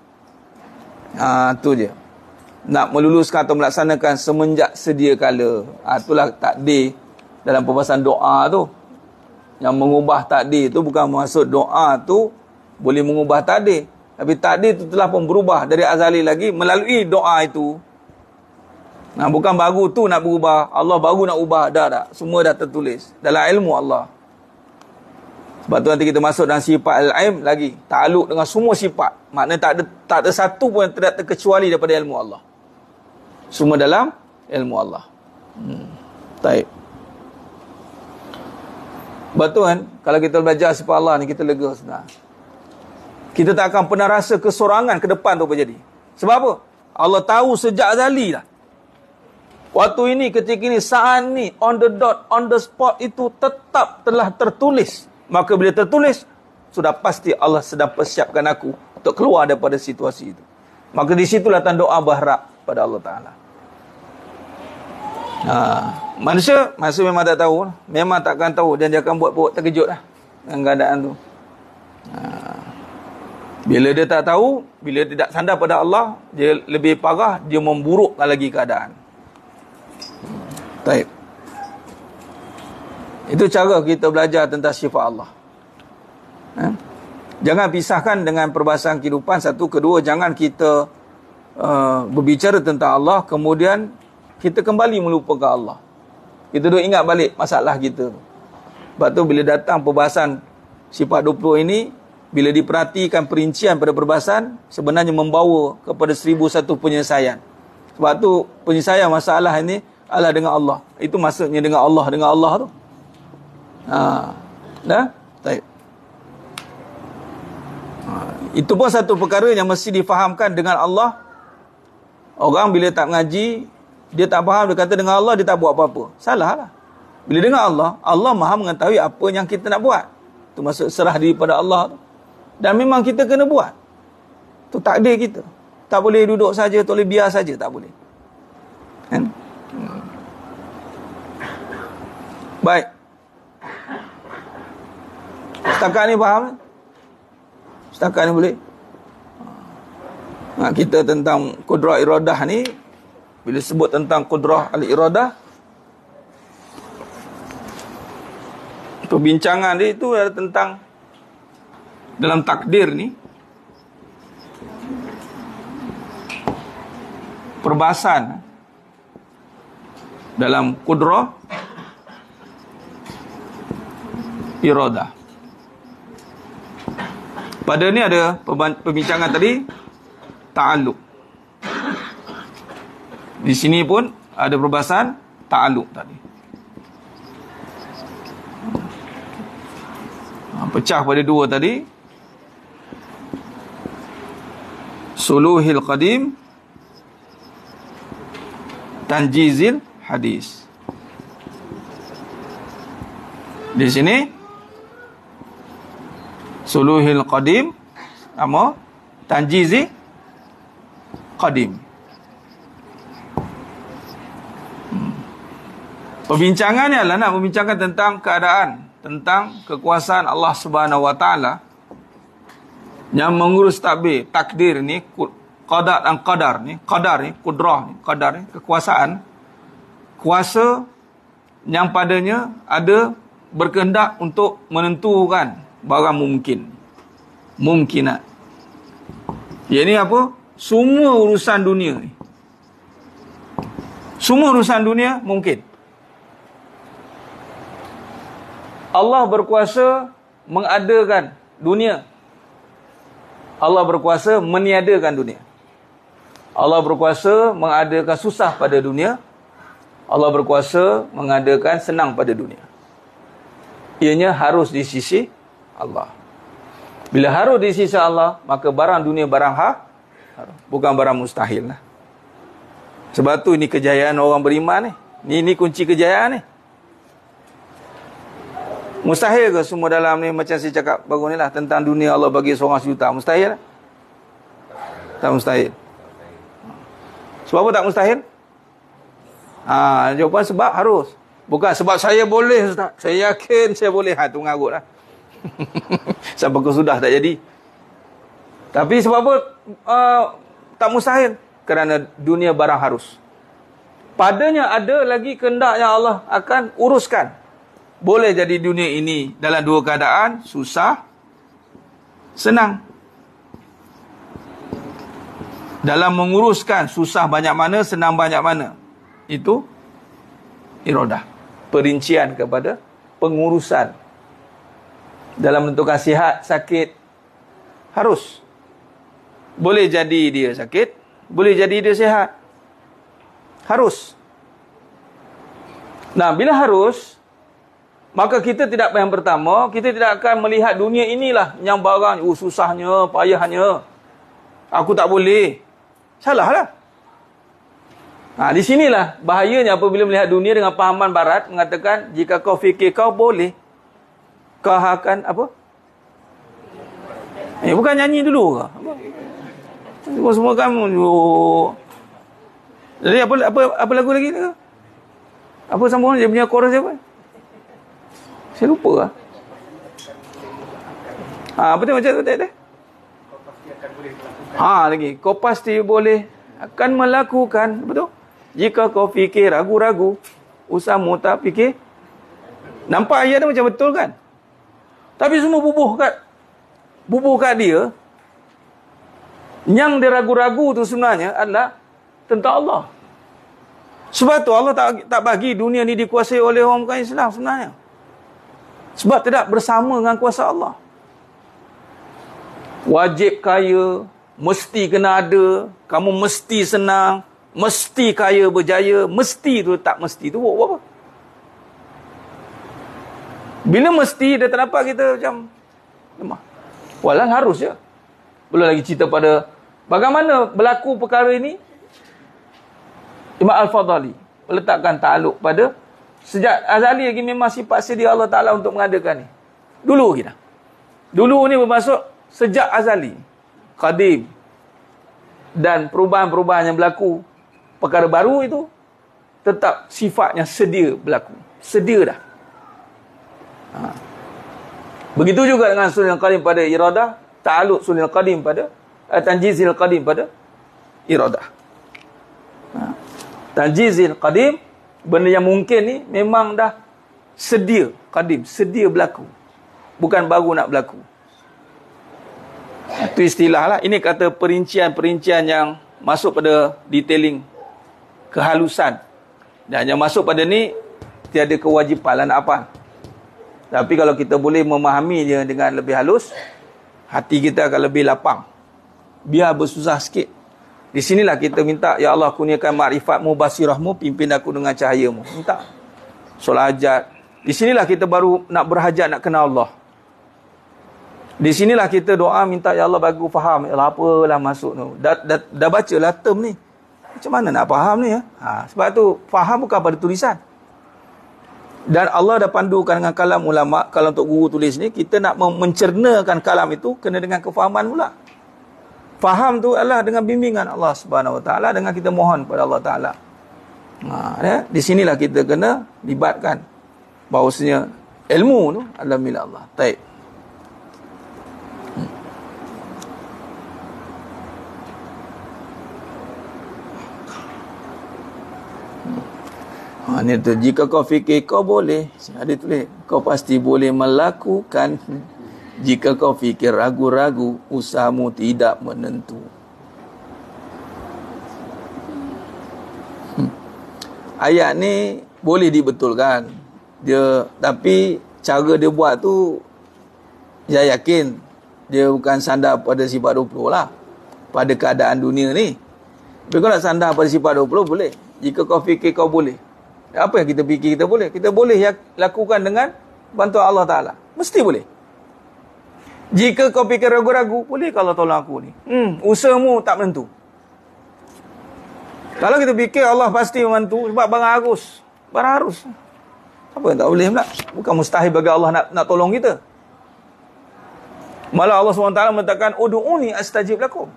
Tu je. Nak meluluskan atau melaksanakan semenjak sedia kala. Itulah takdir dalam perbahasan doa tu. Yang mengubah takdir tu bukan maksud doa tu boleh mengubah takdir. Tapi takdir tu telah pun berubah dari azali lagi melalui doa itu. Bukan baru tu nak berubah. Allah baru nak ubah. Dah. Semua dah tertulis dalam ilmu Allah. Sebab tu nanti kita masuk dalam sifat al-aim lagi. Ta'aluk dengan semua sifat. Maknanya tak ada satu pun yang tidak terkecuali daripada ilmu Allah. Semua dalam ilmu Allah. Baik. Betul kan? Kalau kita belajar sifat Allah ni, kita lega sebenarnya. Kita tak akan pernah rasa kesorangan ke depan tu apa jadi. Sebab apa? Allah tahu sejak azali lah. Waktu ini, ketika ini, saat ni, on the dot, on the spot itu tetap telah tertulis. Maka bila tertulis, sudah pasti Allah sedang persiapkan aku untuk keluar daripada situasi itu. Maka di situlah tanda doa berharap pada Allah Ta'ala. Manusia memang tak tahu. Memang takkan tahu. Dan dia akan buat terkejut lah dengan keadaan tu. Bila dia tak tahu, bila dia tak sandar pada Allah, dia lebih parah, dia memburukkan lagi keadaan. Baik. Itu cara kita belajar tentang sifat Allah. Jangan pisahkan dengan perbahasan kehidupan. Satu, kedua, jangan kita berbicara tentang Allah, kemudian kita kembali melupakan Allah. Kita duk ingat balik masalah kita. Sebab tu bila datang perbahasan sifat 20 ini, bila diperhatikan perincian pada perbahasan, sebenarnya membawa kepada 1001 penyelesaian. Sebab tu penyelesaian masalah ini adalah dengan Allah. Itu maksudnya dengan Allah tu. Dah? Baik. Itu pun satu perkara yang mesti difahamkan dengan Allah. Orang bila tak mengaji, dia tak faham, dia kata dengan Allah dia tak buat apa-apa. Salah lah. Bila dengan Allah, Allah Maha mengetahui apa yang kita nak buat. Itu maksud serah diri pada Allah tu. Dan memang kita kena buat. Itu takdir kita. Tak boleh duduk saja, tak boleh biar saja, tak boleh. Kan? Baik. Setakat ni faham? Setakat ni boleh? Kita tentang kudrah iradah ni, bila sebut tentang kudrah al-iradah, perbincangan dia itu adalah tentang dalam takdir ni, perbahasan dalam kudrah iradah. Pada ni ada perbincangan tadi ta'alluq. Di sini pun ada perbahasan ta'alluq tadi. Pecah pada dua tadi. Suluhil qadim, tanjizil hadis. Di sini suluhil qadim sama tanjizi qadim. Perbincangannya adalah nak membincangkan tentang keadaan, tentang kekuasaan Allah Subhanahu wa taala yang mengurus takdir ni, qada dan qadar ni, kudrah ni, qadar ni, kekuasaan, kuasa yang padanya ada berkehendak untuk menentukan barang mungkinat. Ia ni apa? Semua urusan dunia ni. Semua urusan dunia mungkin. Allah berkuasa mengadakan dunia. Allah berkuasa meniadakan dunia. Allah berkuasa mengadakan susah pada dunia. Allah berkuasa mengadakan senang pada dunia. Ianya harus di sisi Allah. Bila harus di sisi Allah, maka barang dunia barang bukan barang mustahil lah. Sebab tu ini kejayaan orang beriman ni. Ini kunci kejayaan ni. Mustahil ke semua dalam ni macam saya cakap baru ni lah tentang dunia Allah bagi seorang sejuta? Mustahil lah? Tak mustahil. Sebab apa tak mustahil? Jawapan sebab harus. Bukan sebab saya boleh, Ustaz. Saya yakin saya boleh. Tu mengarut lah. Sampai ke sudah tak jadi. Tapi sebab apa tak mustahil? Kerana dunia barang harus. Padanya ada lagi kehendak yang Allah akan uruskan. Boleh jadi dunia ini dalam dua keadaan, susah, senang. Dalam menguruskan, susah banyak mana, senang banyak mana. Itu iradah. Perincian kepada pengurusan. Dalam menentukan sihat, sakit, harus. Boleh jadi dia sakit, boleh jadi dia sihat. Harus. Nah, bila harus, maka kita tidak, yang pertama, kita tidak akan melihat dunia inilah yang barang, susahnya, payahnya. Aku tak boleh. Salah lah. Di sinilah bahayanya apabila melihat dunia dengan pahaman barat, mengatakan, jika kau fikir kau boleh, kau akan apa? Bukan nyanyi dulu ke? Semua kamu. Jadi apa lagu lagi ni? Apa sambungan dia punya chorus apa? Saya lupa lah. Betul macam tu tak? Lagi. Kau pasti boleh akan melakukan. Betul? Jika kau fikir ragu-ragu, usahamu tak fikir. Nampak ayat dia macam betul kan? Tapi semua bubuh kat dia. Yang dia ragu-ragu tu sebenarnya adalah tentang Allah. Sebab tu Allah tak bagi dunia ni dikuasai oleh orang bukan Islam sebenarnya. Sebab tidak bersama dengan kuasa Allah. Wajib kaya, mesti kena ada, kamu mesti senang, mesti kaya berjaya, mesti tu tak mesti tu buat apa? Bila mesti dia tak dapat kita macam lemah. Walau harus je. Belum lagi cerita pada bagaimana berlaku perkara ini. Imam Al-Fadhali meletakkan ta'aluk pada sejak azali lagi memang sifat sedia Allah Ta'ala untuk mengadakan ni. Dulu kita. Dulu ni bermaksud sejak azali. Qadim. Dan perubahan-perubahan yang berlaku. Perkara baru itu tetap sifatnya sedia berlaku. Sedia dah. Begitu juga dengan sulhul qadim pada iradah. Ta'aluk sulhul qadim pada tanjizil qadim pada iradah. Tanjizil qadim, benda yang mungkin ni memang dah sedia qadim, sedia berlaku, bukan baru nak berlaku. Itu istilah lah. Ini kata perincian-perincian yang masuk pada detailing, kehalusan. Dan yang masuk pada ni tiada kewajipan lah nak apa. Tapi kalau kita boleh memahaminya dengan lebih halus, hati kita akan lebih lapang. Biar bersusah sikit. Di sinilah kita minta, ya Allah kurniakan makrifat-Mu, basirah-Mu, pimpin aku dengan cahaya-Mu. Minta. Solat hajat. Di sinilah kita baru nak berhajat, nak kenal Allah. Di sinilah kita doa minta, ya Allah bagi faham. Ya Allah, apalah masuk tu. Dah bacalah term ni. Macam mana nak faham ni ya? Sebab tu faham bukan pada tulisan. Dan Allah dah pandukan dengan kalam ulama. Kalau untuk guru tulis ni, kita nak mencernakan kalam itu kena dengan kefahaman pula. Faham tu adalah dengan bimbingan Allah Subhanahu Wa Taala, dengan kita mohon pada Allah Taala. Ya? Di sinilah kita kena libatkan bahawasanya ilmu tu adalah milik Allah. Baik. Ni tu, jika kau fikir kau boleh, ada tulis, kau pasti boleh melakukan. Jika kau fikir ragu-ragu, usahamu tidak menentu. Ayat ni boleh dibetulkan. Tapi cara dia buat tu, saya yakin dia bukan sandar pada sifat 20 lah. Pada keadaan dunia ni. Tapi kau nak sandar pada sifat 20, boleh. Jika kau fikir kau boleh. Apa yang kita fikir kita boleh? Kita boleh lakukan dengan bantuan Allah Ta'ala. Mesti boleh. Jika kau fikir ragu-ragu, boleh kalau tolong aku ni. Usahamu tak menentu. Kalau kita fikir Allah pasti membantu, sebab barang harus. Barang harus. Apa yang tak boleh pula? Bukan mustahil bagi Allah nak tolong kita. Malah Allah SWT mengatakan, Udu'uni astajib lakum.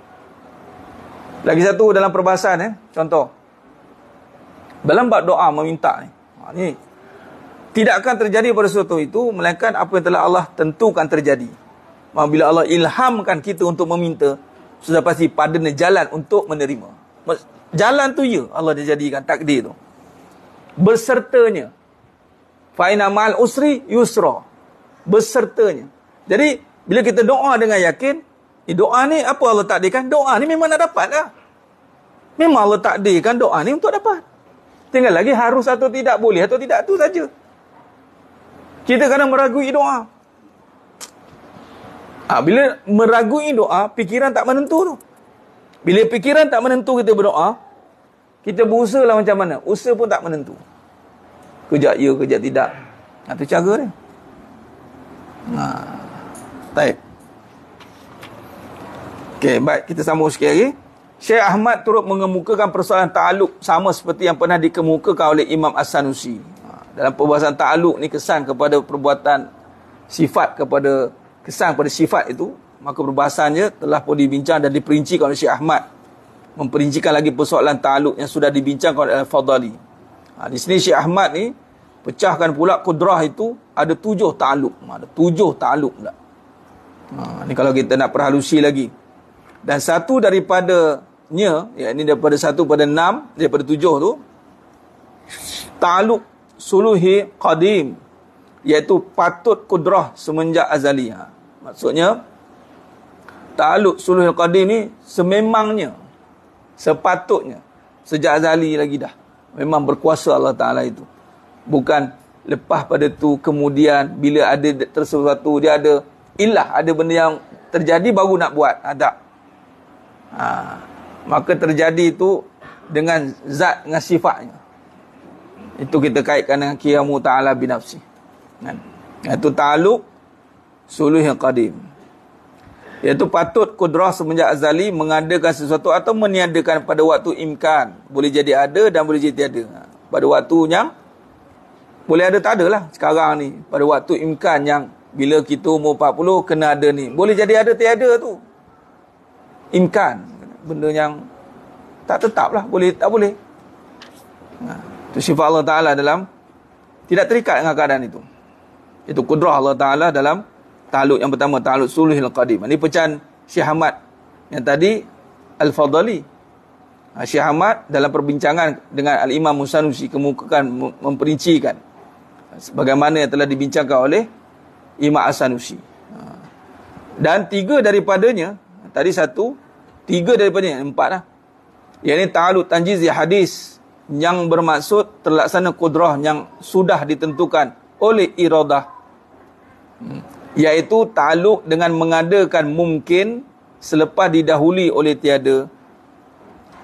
Lagi satu dalam perbahasan, contoh. Dalam bab doa meminta ni, tidak akan terjadi pada sesuatu itu melainkan apa yang telah Allah tentukan terjadi. Bila Allah ilhamkan kita untuk meminta, sudah pasti padanya jalan untuk menerima. Jalan tu ya Allah dah jadikan takdir tu. Bersertanya. Fa inna ma'al usri yusra. Bersertanya. Jadi bila kita doa dengan yakin, doa ni apa Allah takdirkan? Doa ni memang nak dapat lah. Memang Allah takdirkan doa ni untuk dapat. Tinggal lagi harus atau tidak, boleh atau tidak, tu saja. Kita kadang meragui doa. Bila meragui doa, fikiran tak menentu tu. Bila fikiran tak menentu kita berdoa, kita berusaha lah macam mana. Usaha pun tak menentu. Kejap ya, kejap tidak. Itu cara dia. Baik. Okey, baik. Kita sambung sikit lagi. Syekh Ahmad turut mengemukakan persoalan ta'aluk sama seperti yang pernah dikemukakan oleh Imam As-Sanusi. Dalam perbahasan ta'aluk ni, kesan kepada perbuatan sifat kepada sifat itu, maka perbahasannya telah pun dibincang dan diperincikan oleh Syekh Ahmad. Memperincikan lagi persoalan ta'aluk yang sudah dibincangkan oleh Al-Fadhali. Di sini Syekh Ahmad ni pecahkan pula kudrah itu ada 7 ta'aluk. Ada 7 ta'aluk pula. Ni kalau kita nak perhalusi lagi. Dan satu daripadanya, yakni daripada 1 pada 6, daripada 7 tu, ta'aluk suluhi qadim, iaitu patut kudrah semenjak azali. Maksudnya, ta'aluk suluhi qadim ni sememangnya, sepatutnya, sejak azali lagi dah. Memang berkuasa Allah Ta'ala itu. Bukan lepas pada tu, kemudian bila ada sesuatu, dia ada ilah, ada benda yang terjadi baru nak buat. Ada. Maka terjadi itu dengan zat, dengan sifatnya. Itu kita kaitkan dengan qiyamu ta'ala binafsi. Itu ta'aluk suluh yang qadim, iaitu patut kudrah semenjak azali mengadakan sesuatu atau meniadakan pada waktu imkan. Boleh jadi ada dan boleh jadi tiada. Pada waktu yang boleh ada tak ada lah. Sekarang ni pada waktu imkan yang bila kita umur 40 kena ada ni. Boleh jadi ada tiada tu. Imkan, benda yang tak tetap lah, boleh tak boleh. Itu sifat Allah Ta'ala dalam, tidak terikat dengan keadaan itu. Itu kudrah Allah Ta'ala dalam ta'aluk yang pertama, ta'aluk suluhil qadim. Ini pecahan Syekh Ahmad yang tadi, Al-Fadhali. Syekh Ahmad dalam perbincangan dengan Al-Imam As-Sanusi kemukakan, memperincikan sebagaimana yang telah dibincangkan oleh Imam As-Sanusi. Dan 3 daripadanya, tadi 1, 3 daripadanya, 4 lah. Yang ini ta'aluk tanjizi hadis, yang bermaksud terlaksana kudrah yang sudah ditentukan oleh iradah, iaitu ta'aluk dengan mengadakan mungkin selepas didahului oleh tiada,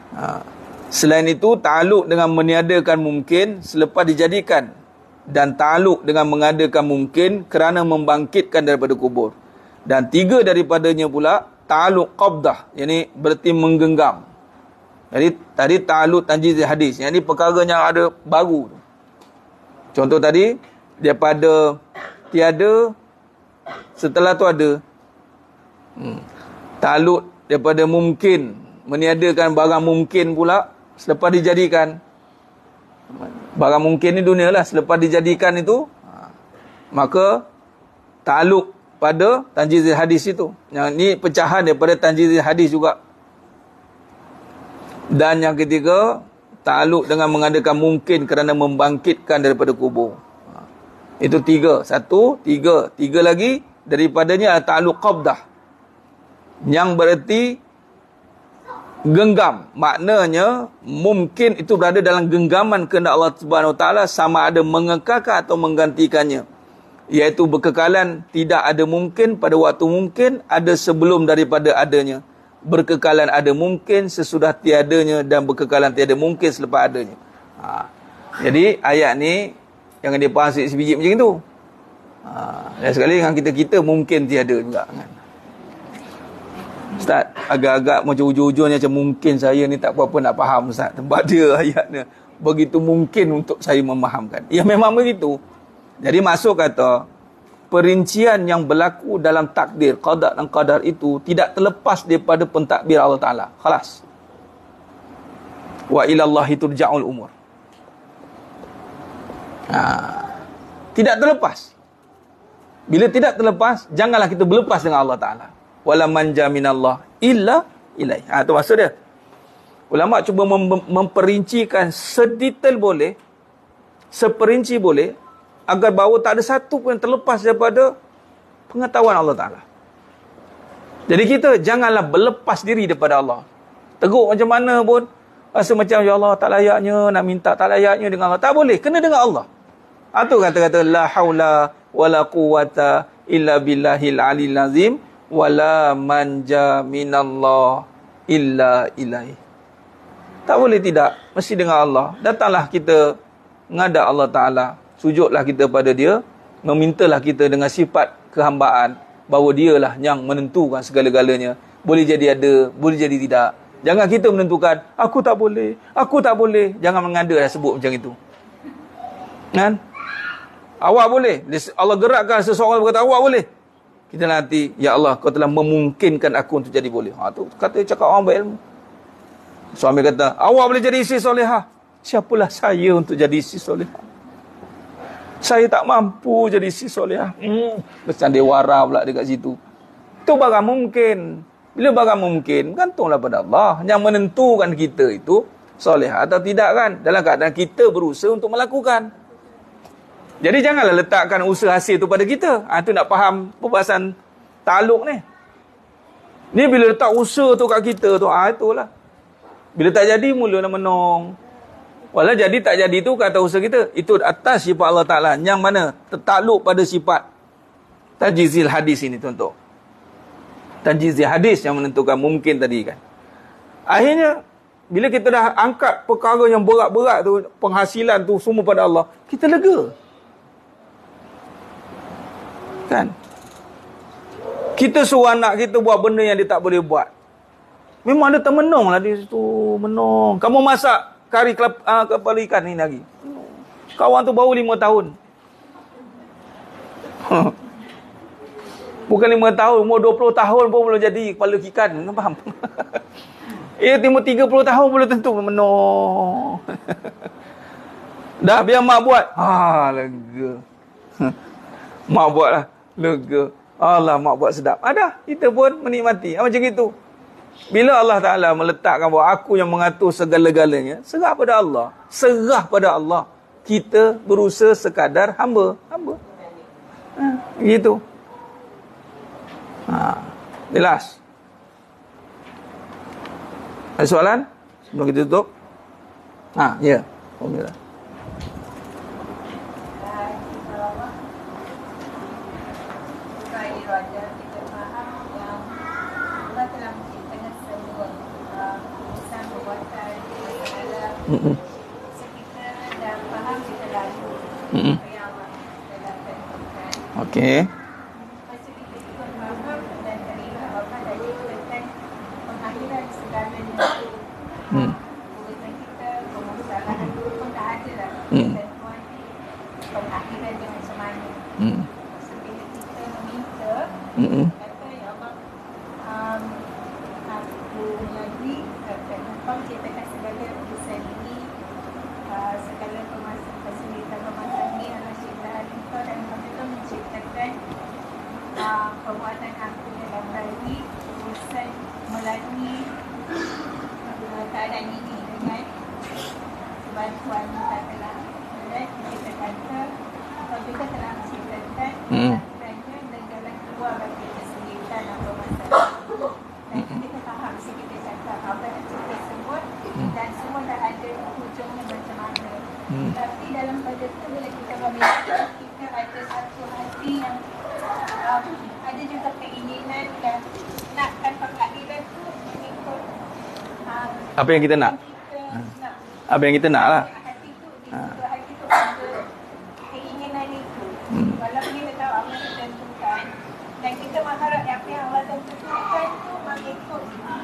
Selain itu, ta'aluk dengan meniadakan mungkin selepas dijadikan, dan ta'aluk dengan mengadakan mungkin kerana membangkitkan daripada kubur. Dan tiga daripadanya pula ta'aluk qabdah, yakni berarti menggenggam. Jadi tadi ta'aluk tanjiz hadis, yang ni perkara yang ada baru. Contoh tadi, daripada tiada, setelah tu ada. Ta'aluk daripada mungkin, meniadakan barang mungkin pula selepas dijadikan. Barang mungkin ni dunia lah, selepas dijadikan itu, maka ta'aluk pada tanjizil hadis itu. Yang ni pecahan daripada tanjizil hadis juga. Dan yang ketiga, ta'aluk dengan mengadakan mungkin kerana membangkitkan daripada kubur. Itu tiga. Satu, tiga. Tiga lagi daripadanya adalah ta'aluk qabdah, yang berarti genggam. Maknanya mungkin itu berada dalam genggaman kehendak Allah Subhanahu Wa Taala, sama ada mengekalkan atau menggantikannya, iaitu berkekalan tidak ada mungkin pada waktu mungkin, ada sebelum daripada adanya. Berkekalan ada mungkin sesudah tiadanya, dan berkekalan tiada mungkin selepas adanya. Jadi ayat ni jangan dia faham sebiji macam itu. Dan sekali dengan kita mungkin tiada juga kan. Ustaz, agak-agak macam ujung-ujungnya macam mungkin saya ni tak apa-apa nak faham Ustaz. Tempat dia ayatnya begitu mungkin untuk saya memahamkan. Ya memang begitu. Jadi maksud kata, perincian yang berlaku dalam takdir, qada dan qadar itu tidak terlepas daripada pentadbir Allah Ta'ala. Khalas. Wa ilallahi turja'ul umur. Tidak terlepas. Bila tidak terlepas, janganlah kita berlepas dengan Allah Ta'ala. Wala manja minallah illa ilaih. Itu maksud dia. Ulama cuba memperincikan sedetail boleh, seperinci boleh, agar bahawa tak ada satu pun yang terlepas daripada pengetahuan Allah Ta'ala. Jadi kita janganlah berlepas diri daripada Allah. Teruk macam mana pun, rasa macam ya Allah tak layaknya, nak minta tak layaknya dengan Allah. Tak boleh, kena dengan Allah. Itu kata-kata la haula wala quwata illa billahil alil azim. Wala manja minallah illa ilaih. Tak boleh tidak, mesti dengan Allah. Datanglah kita menghadap Allah Ta'ala, sujudlah kita pada dia, memintalah kita dengan sifat kehambaan, bahawa dialah yang menentukan segala-galanya. Boleh jadi ada, boleh jadi tidak. Jangan kita menentukan, aku tak boleh, aku tak boleh. Jangan mengada dah sebut macam itu. Kan? Awak boleh. Allah gerakkan seseorang berkata, awak boleh. Kita nanti, ya Allah, kau telah memungkinkan aku untuk jadi boleh. Tu kata cakap orang berilmu. Suami kata, awak boleh jadi isteri solehah. Siapalah saya untuk jadi isteri solehah? Saya tak mampu jadi isteri solehah. Bersandiwara pula dekat situ. Itu barang mungkin. Bila barang mungkin, gantunglah pada Allah. Yang menentukan kita itu solehah atau tidak kan. Dalam keadaan kita berusaha untuk melakukan. Jadi janganlah letakkan usaha hasil tu pada kita. Itu nak faham perbahasan ta'aluk ni. Ni bila letak usaha tu kat kita tu, itulah. Bila tak jadi, mulalah menong. Walau jadi tak jadi tu kata usaha kita. Itu atas sifat Allah Ta'ala. Yang mana tertakluk pada sifat tanjizil hadis ini contoh. Tanjizil hadis yang menentukan mungkin tadi kan. Akhirnya, bila kita dah angkat perkara yang berat-berat tu, penghasilan tu semua pada Allah, kita lega. Kan? Kita suruh anak kita buat benda yang dia tak boleh buat. Memang dia termenung lah di situ. Menung. Kamu masak kari kepala ikan ni lagi. Kawan tu baru 5 tahun. Bukan 5 tahun, umur 20 tahun pun belum jadi kepala ikan. Faham? Timur 30 tahun belum tentu menung. Dah biar mak buat. Lega. Mak buat lah. Lega. Allah, mak buat sedap. Ada. Kita pun menikmati. Macam itu. Bila Allah Ta'ala meletakkan bahawa aku yang mengatur segala-galanya, serah pada Allah. Serah pada Allah. Kita berusaha sekadar hamba. Hamba. Begitu. Jelas. Ada soalan? Sebelum kita tutup? Ya. Alhamdulillah. Mm-mm. So kita dah faham, kita lalu Mm-mm. apa yang Allah dah tentukan. Okey. Lepas tu kita juga faham dan terima apa dah dikatakan pengakhiran segalanya tu. Urusan kita, permasalahan tu pun tak ada lah. Tentuan pengakhiran dia macam mana. So bila kita meminta, kata ya Allah, aku melalui engkau ciptakan segala urusan ini, segala kesulitan permasalahan ini adalah ciptaan engkau, dan engkau juga menciptakan perbuatan aku dalam melalui urusan melalui keadaan ini dengan bantuan tak telah, dan kita kata engkau juga telah menciptakan keadaan dan jalan keluar bagi kesulitan atau masalah. Dan kita faham, kita cakap apa yang kita sebut dan semua dah ada hujungnya macam mana. Tapi dalam pada tu bila kita meminta, kita ada satu hati yang ada juga keinginan dan nakkan pengakhiran tu mengikut Apa yang kita nak? Apa yang kita nak lah. hati tu, hati tu ada keinginan itu. Walaupun kita tahu apa yang ditentukan, dan kita mengharap apa yang Allah tentukan tu mengikut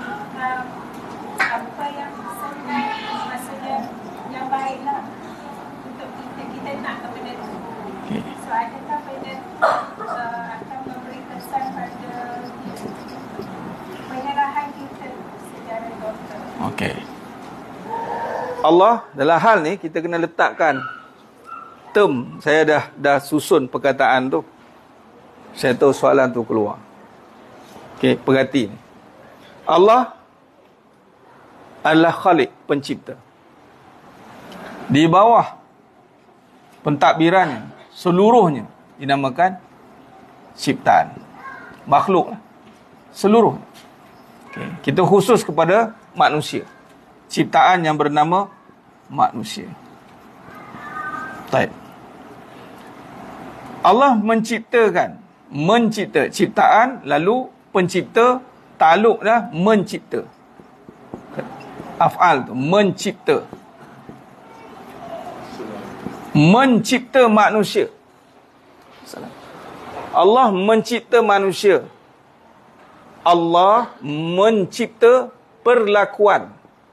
apa yang senang, maksudnya yang baiklah untuk kita nak kepada tu. So adakah benda tu akan memberi kesan pada penyerahan kita secara total? Okey. Allah dalam hal ni kita kena letakkan term. Saya dah susun perkataan tu. Saya tahu soalan tu keluar. Okey, perhati ni. Allah adalah Khaliq, pencipta. Di bawah pentadbirannya seluruhnya dinamakan ciptaan. Makhluk lah. Seluruh. Okay. Kita khusus kepada manusia. Ciptaan yang bernama manusia. Baik. Allah mencipta ciptaan, lalu pencipta, takluk dah mencipta. Af'al tu mencipta. Mencipta manusia. Allah mencipta manusia. Allah mencipta perlakuan.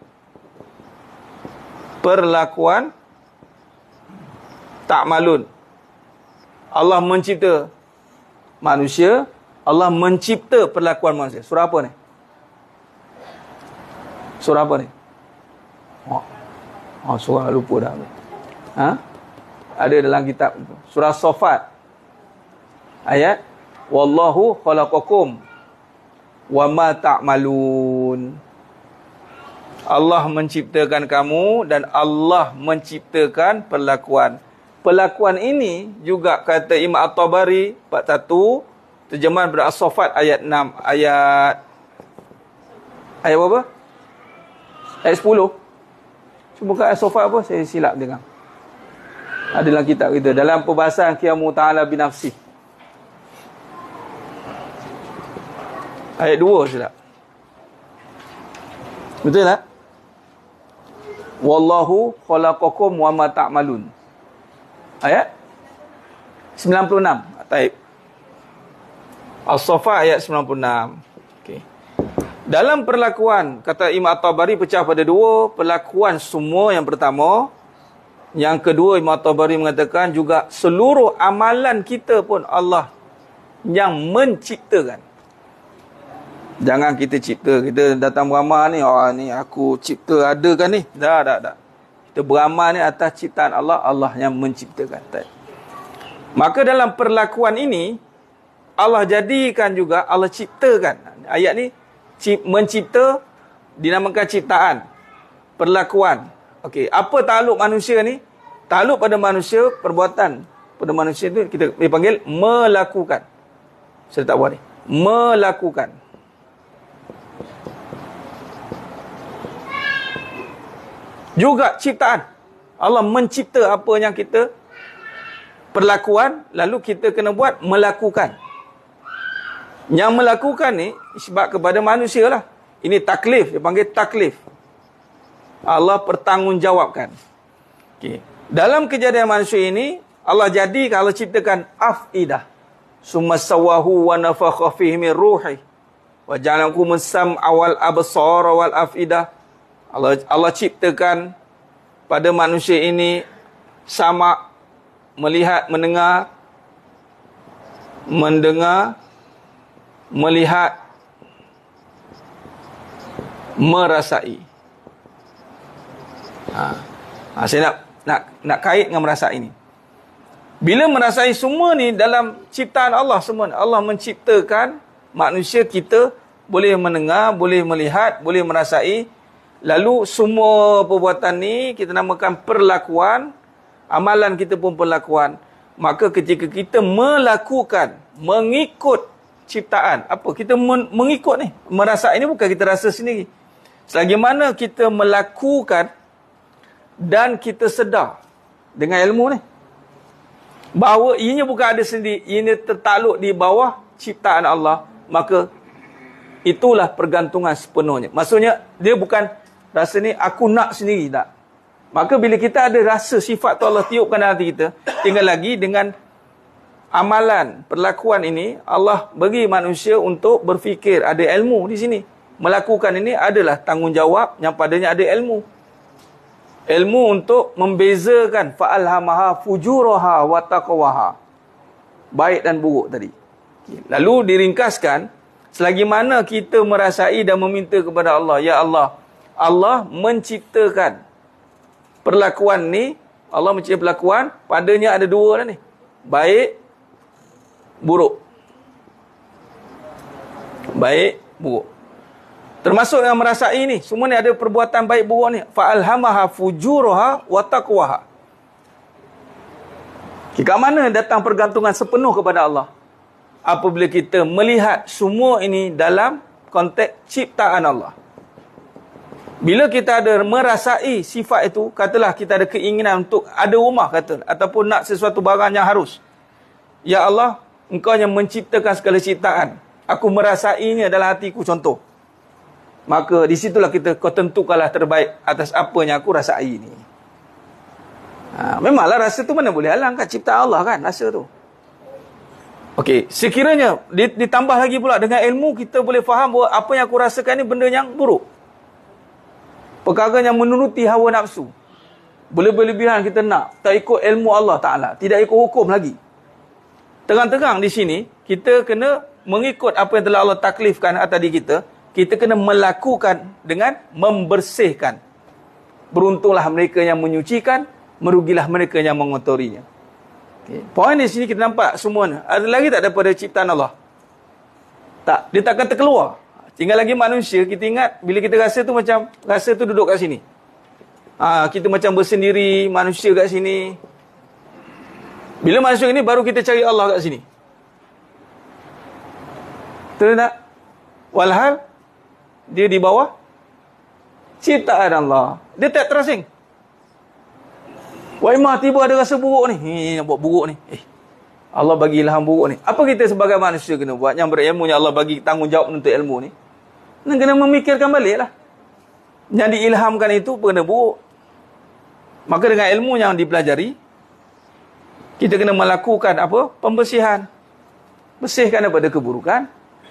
Perlakuan ta'malun. Allah mencipta manusia, Allah mencipta perlakuan manusia. Surah apa ni? Surah apa ni? Surah lupa dah. Ada dalam kitab itu. Surah Safat. Ayat wallahu khalaqakum wa ma ta'malun. Allah menciptakan kamu dan Allah menciptakan perlakuan. Perlakuan ini juga kata Imam At-Tabari 41, terjemahan pada As-Saffat ayat 6, ayat berapa? Ayat 10. Cuba buka As-Saffat apa? Saya silap dengar. Ada dalam kitab kita, dalam perbahasan qiyamu ta'ala binafsi. Ayat 2 silap. Betul tak? Wallahu khalaqakum wa ma ta'malun. Ayat 96. Taib. As-Saffat ayat 96. Okey. Dalam perlakuan, kata Imam At-Tabari pecah pada dua, perlakuan semua yang pertama. Yang kedua, Imam At-Tabari mengatakan juga seluruh amalan kita pun Allah yang menciptakan. Jangan kita cipta, kita datang beramal ni, ni aku cipta ada kan ni. Tak. Kita beramal ni atas ciptaan Allah, Allah yang menciptakan. Maka dalam perlakuan ini, Allah jadikan juga, Allah ciptakan. Ayat ni, mencipta, dinamakan ciptaan. Perlakuan. Okey, apa takluk manusia ni? Takluk pada manusia, perbuatan pada manusia tu kita panggil melakukan. Saya tak buat ni. Melakukan. Juga ciptaan. Allah mencipta apa yang kita perlakuan, lalu kita kena buat melakukan. Yang melakukan ni isbat kepada manusia lah. Ini taklif, dia panggil taklif. Allah pertanggungjawabkan. Okay. Dalam kejadian manusia ini, Allah jadikan, Allah ciptakan afidah. Summa sawahu wa nafakha fihi min ruhi. Wa ja'alakum as-sam'a wal absara wal afidah. Allah ciptakan pada manusia ini sama, melihat, mendengar, melihat, merasai. Saya nak kait dengan merasai ini. Bila merasai semua ni dalam ciptaan Allah semua. Allah menciptakan manusia, kita boleh mendengar, boleh melihat, boleh merasai. Lalu semua perbuatan ni kita namakan perlakuan. Amalan kita pun perlakuan. Maka ketika kita melakukan, mengikut ciptaan. Apa? Kita mengikut ni. Merasai ni bukan kita rasa sendiri. Selagi mana kita melakukan dan kita sedar dengan ilmu ni, bahawa ianya bukan ada sendiri, ianya tertakluk di bawah ciptaan Allah, maka itulah pergantungan sepenuhnya. Maksudnya, dia bukan rasa ni aku nak sendiri, tak. Maka bila kita ada rasa sifat tu Allah tiupkan dalam hati kita, tinggal lagi dengan amalan, perlakuan ini, Allah bagi manusia untuk berfikir, ada ilmu di sini. Melakukan ini adalah tanggungjawab yang padanya ada ilmu. Ilmu untuk membezakan fa'alhamaha fujuraha wa taqwaha. Baik dan buruk tadi. Lalu diringkaskan, selagi mana kita merasai dan meminta kepada Allah, ya Allah, Allah menciptakan perlakuan ni, Allah menciptakan perlakuan, padanya ada dua dah ni. Baik, buruk. Baik, buruk. Termasuk yang merasai ni, semua ni ada perbuatan baik buruk ni. Fa'alhamaha fujuraha wa taqwaha. Kat mana datang pergantungan sepenuh kepada Allah? Apabila kita melihat semua ini dalam konteks ciptaan Allah. Bila kita ada merasai sifat itu, katalah kita ada keinginan untuk ada rumah, kata, ataupun nak sesuatu barang yang harus. Ya Allah, Engkau yang menciptakan segala ciptaan. Aku merasainya dalam hatiku, contoh. Maka di situlah kau tentukanlah terbaik atas apa yang aku rasai ni. Memanglah rasa tu mana boleh halang kan, ciptaan Allah kan, rasa tu. Okey, sekiranya ditambah lagi pula dengan ilmu, kita boleh faham bahawa apa yang aku rasakan ni benda yang buruk. Perkara yang menuruti hawa nafsu. Berlebihan kita nak, tak ikut ilmu Allah Ta'ala, tidak ikut hukum lagi. Terang-terang di sini, kita kena mengikut apa yang telah Allah taklifkan atas diri kita. Kita kena melakukan dengan membersihkan. Beruntunglah mereka yang menyucikan, merugilah mereka yang mengotorinya. Okay. Poin di sini kita nampak semuanya. Ada lagi tak daripada ciptaan Allah? Tak, dia takkan terkeluar. Tinggal lagi manusia, kita ingat bila kita rasa tu macam, rasa tu duduk kat sini. Kita macam bersendiri, manusia kat sini. Bila manusia ini, baru kita cari Allah kat sini. Betul tak? Walhal, dia di bawah ciptaan Allah. Dia tak terasing. Waimah tiba ada rasa buruk ni. Nak buat buruk ni. Allah bagi ilham buruk ni. Apa kita sebagai manusia kena buat? Yang berilmu yang Allah bagi tanggungjawab untuk ilmu ni. Dan kena memikirkan balik lah. Yang diilhamkan itu kena buruk. Maka dengan ilmu yang dipelajari, kita kena melakukan apa? Pembersihan. Bersihkan daripada keburukan.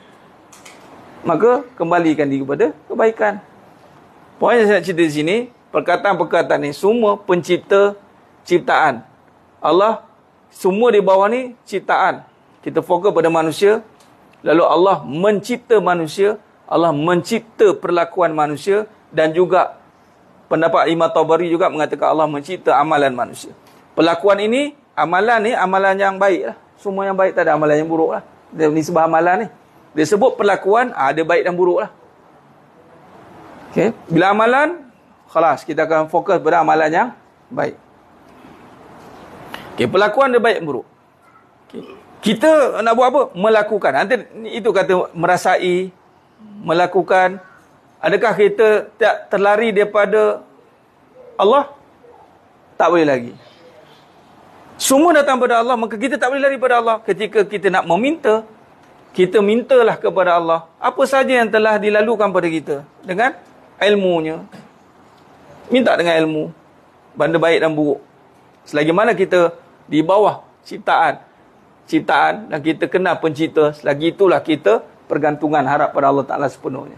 Maka kembalikan diri kepada kebaikan. Poin yang saya nak cerita di sini, perkataan-perkataan ni semua pencipta ciptaan. Allah semua di bawah ni ciptaan. Kita fokus pada manusia, lalu Allah mencipta manusia, Allah mencipta perlakuan manusia, dan juga pendapat Imam Tabari juga mengatakan Allah mencipta amalan manusia. Perlakuan ini, amalan ni amalan yang baik lah. Semua yang baik, tak ada amalan yang buruk lah. Dia nisbah amalan ni. Dia sebut perlakuan, ada baik dan buruk lah. Okay. Bila amalan, khalas, kita akan fokus pada amalan yang baik. Okay, perlakuan dia baik dan buruk. Okay. Kita nak buat apa? Melakukan. Nanti itu kata merasai, melakukan. Adakah kita tak terlari daripada Allah? Tak boleh lagi. Semua datang pada Allah, maka kita tak boleh lari pada Allah. Ketika kita nak meminta, kita mintalah kepada Allah apa saja yang telah dilalukan pada kita dengan ilmunya. Minta dengan ilmu, benda baik dan buruk. Selagi mana kita di bawah ciptaan dan kita kenal pencipta, selagi itulah kita pergantungan harap pada Allah Ta'ala sepenuhnya.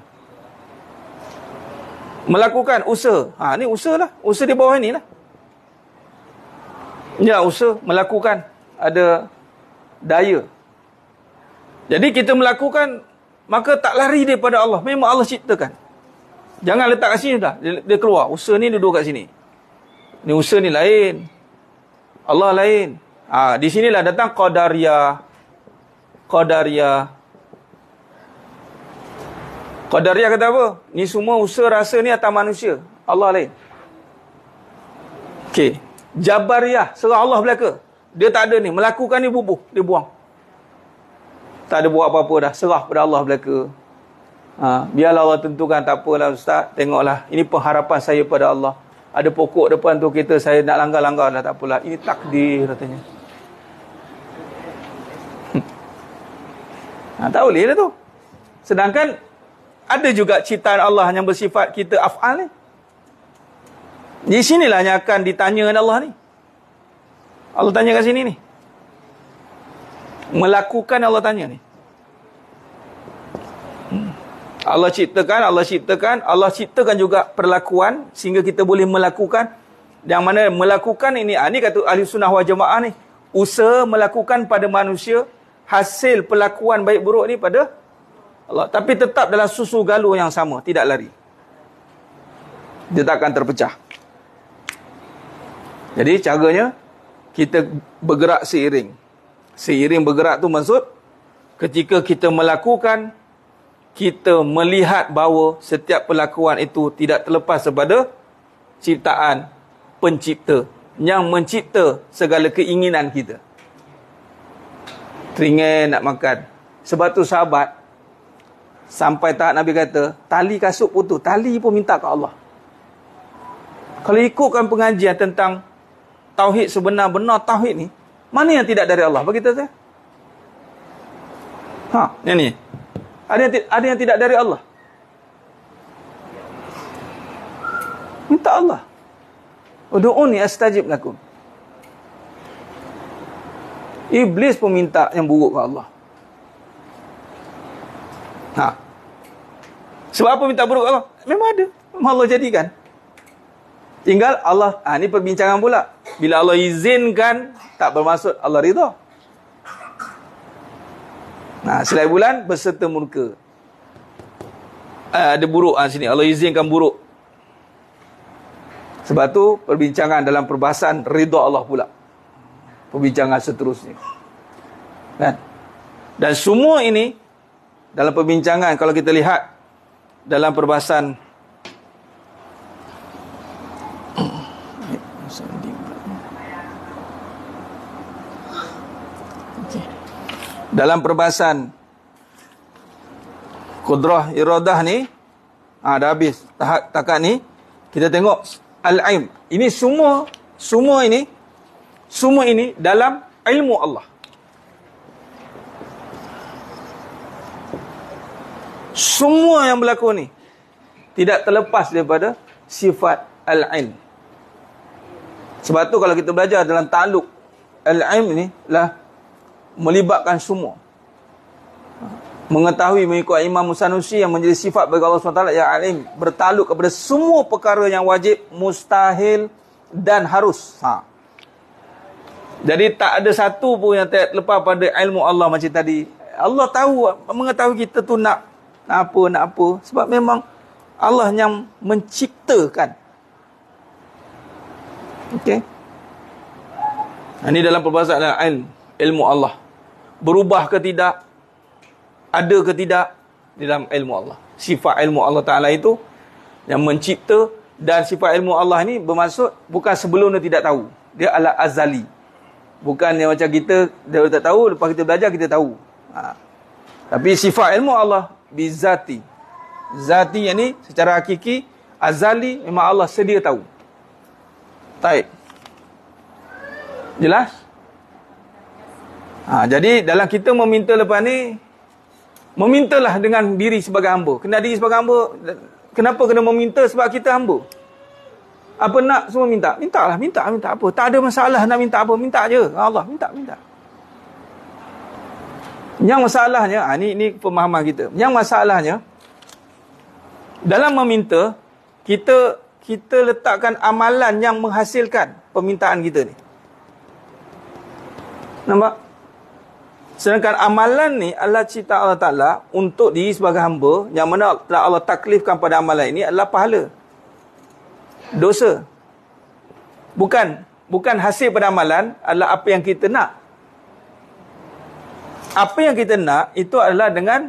Melakukan usaha. Ni usaha lah. Usaha di bawah ni lah. Ya, usaha. Melakukan. Ada daya. Jadi kita melakukan, maka tak lari daripada Allah. Memang Allah ciptakan. Jangan letak kat sini dah. Dia keluar. Usaha ni duduk kat sini. Ni usaha ni lain. Allah lain. Di sinilah datang Qadariyah. Qadariyah kata apa? Ni semua usaha rasa ni atas manusia. Allah lain. Okey. Jabariyah. Serah Allah belaka. Dia tak ada ni. Melakukan ni bubuh. Dia buang. Tak ada buat apa-apa dah. Serah pada Allah belaka. Biarlah Allah tentukan. Tak apalah Ustaz. Tengoklah. Ini pengharapan saya pada Allah. Ada pokok depan tu kita. Saya nak langgar-langgar dah. Tak apalah. Ini takdir katanya. Tak boleh lah tu. Sedangkan ada juga ciptaan Allah yang bersifat kita af'al ni. Di sinilah yang akan ditanya oleh Allah ni. Allah tanya kat sini ni. Melakukan Allah tanya ni. Allah ciptakan juga perlakuan sehingga kita boleh melakukan. Yang mana melakukan ini, ni kata ahli sunnah wal jamaah ni, usaha melakukan pada manusia, hasil perlakuan baik buruk ni pada Allah. Tapi tetap dalam susu galur yang sama, tidak lari. Dia tak akan terpecah. Jadi caranya kita bergerak seiring. Seiring bergerak tu maksud ketika kita melakukan, kita melihat bahawa setiap perlakuan itu tidak terlepas daripada ciptaan pencipta yang mencipta segala keinginan kita. Teringin nak makan. Sebab tu sahabat sampai tahap Nabi kata, tali kasut putus, tali pun minta ke Allah. Kalau ikutkan pengajian tentang tauhid sebenar-benar tauhid ni, mana yang tidak dari Allah? Bagi tahu saya. Yang ni. Ada yang tidak dari Allah. Minta Allah. Udu'uni astajib lakum. Iblis pun minta yang buruk ke Allah. Sebab apa minta buruk ke Allah? Memang ada. Memang Allah jadikan. Tinggal Allah, ni perbincangan pula. Bila Allah izinkan, tak bermaksud Allah ridha. Selai bulan berserta murka. Ada buruk sini. Allah izinkan buruk. Sebab tu perbincangan dalam perbahasan ridha Allah pula. Perbincangan seterusnya. Kan? Dan semua ini dalam perbincangan, kalau kita lihat dalam perbahasan dalam perbahasan Qudrah Iradah ni, dah habis takat ni, kita tengok Al-Aim. Ini semua ini dalam ilmu Allah. Semua yang berlaku ni tidak terlepas daripada sifat Al-Ilm. Sebab tu kalau kita belajar dalam ta'alluq, Al-Ilm ni lah melibatkan semua. Mengetahui mengikut Imam Sanusi yang menjadi sifat bagi Allah SWT yang alim, bertaluk kepada semua perkara yang wajib, mustahil dan harus. Jadi tak ada satu pun yang terlepas pada ilmu Allah macam tadi. Allah tahu, mengetahui kita tu nak apa. Sebab memang Allah yang menciptakan. Okey. Ini dalam perbahasan ilmu Allah. Berubah ke tidak, ada ke tidak di dalam ilmu Allah. Sifat ilmu Allah Ta'ala itu yang mencipta, dan sifat ilmu Allah ni bermaksud bukan sebelum dia tidak tahu. Dia adalah azali. Bukan yang macam kita, dia tak tahu, lepas kita belajar kita tahu. Tapi sifat ilmu Allah bizati. Zati yang ni secara hakiki, azali, memang Allah sedia tahu. Baik. Jelas? Jadi dalam kita meminta lepas ni, memintalah dengan diri sebagai hamba. Kena diri sebagai hamba. Kenapa kena meminta? Sebab kita hamba. Apa nak semua minta? Mintalah, minta apa. Tak ada masalah nak minta apa, minta je. Allah, minta. Yang masalahnya, ni pemahaman kita. Yang masalahnya, dalam meminta, kita letakkan amalan yang menghasilkan permintaan kita ni. Nampak? Sedangkan amalan ni Allah cipta Allah Ta'ala untuk diri sebagai hamba, yang mana Allah taklifkan pada amalan ini adalah pahala. Dosa. Bukan hasil pada amalan adalah apa yang kita nak. Apa yang kita nak itu adalah dengan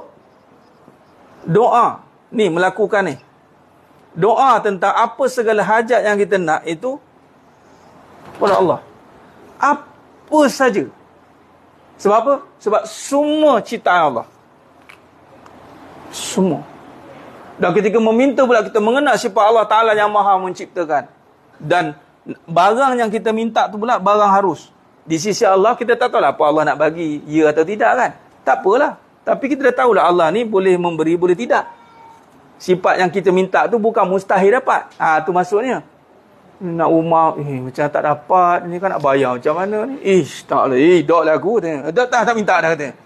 doa. Ni melakukan ni. Doa tentang apa segala hajat yang kita nak itu kepada Allah. Apa saja. Sebab apa? Sebab semua ciptaan Allah. Semua. Dan ketika meminta pula kita mengenal sifat Allah Ta'ala yang maha menciptakan. Dan barang yang kita minta tu pula barang harus. Di sisi Allah kita tak tahu lah apa Allah nak bagi. Ya atau tidak kan? Tak apalah. Tapi kita dah tahulah Allah ni boleh memberi, boleh tidak. Sifat yang kita minta tu bukan mustahil dapat. Tu maksudnya. Nak rumah, macam tak dapat. Ni kan nak bayar macam mana ni? Tak lah. Dok lah aku. Tak minta dah kata.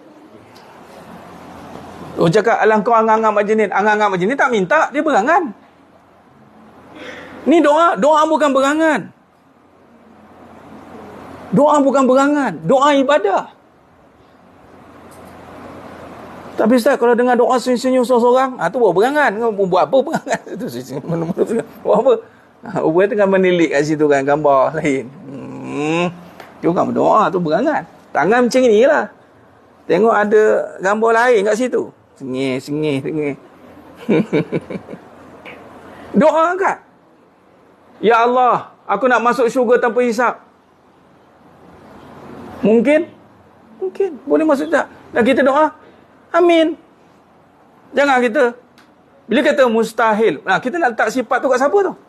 Cakap alangkau angang-angang majlis. Angang-angang majlis ni tak minta. Dia berangan. Ni doa. Doa bukan berangan. Doa bukan berangan. Doa ibadah. Tapi Ustaz, kalau dengar doa senyum-senyum seorang-seorang, tu buat berangan. Buat apa berangan? Itu senyum. Buat apa? Rupanya tengah menilik kat situ kan, gambar lain. Juga berdoa tu berangan. Tangan macam ni lah. Tengok ada gambar lain kat situ. Sengih. Doa kan? Ya Allah, aku nak masuk syurga tanpa hisap. Mungkin. Boleh masuk tak? Dan kita doa, amin. Jangan kita. Bila kata mustahil, kita nak letak sifat tu kat siapa tu?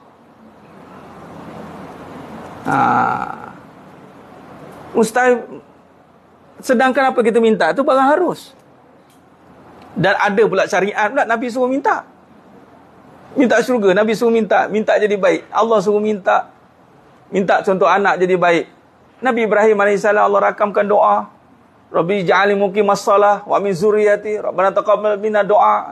Mustahil. Sedangkan apa kita minta tu barang harus. Dan ada pula syariat pula Nabi suruh minta. Minta syurga, Nabi suruh minta jadi baik. Allah suruh minta contoh anak jadi baik. Nabi Ibrahim AS Allah rakamkan doa, Rabbi ja'alni muqimas shalah wa min zurriyyati Rabbana taqabbal minna doa.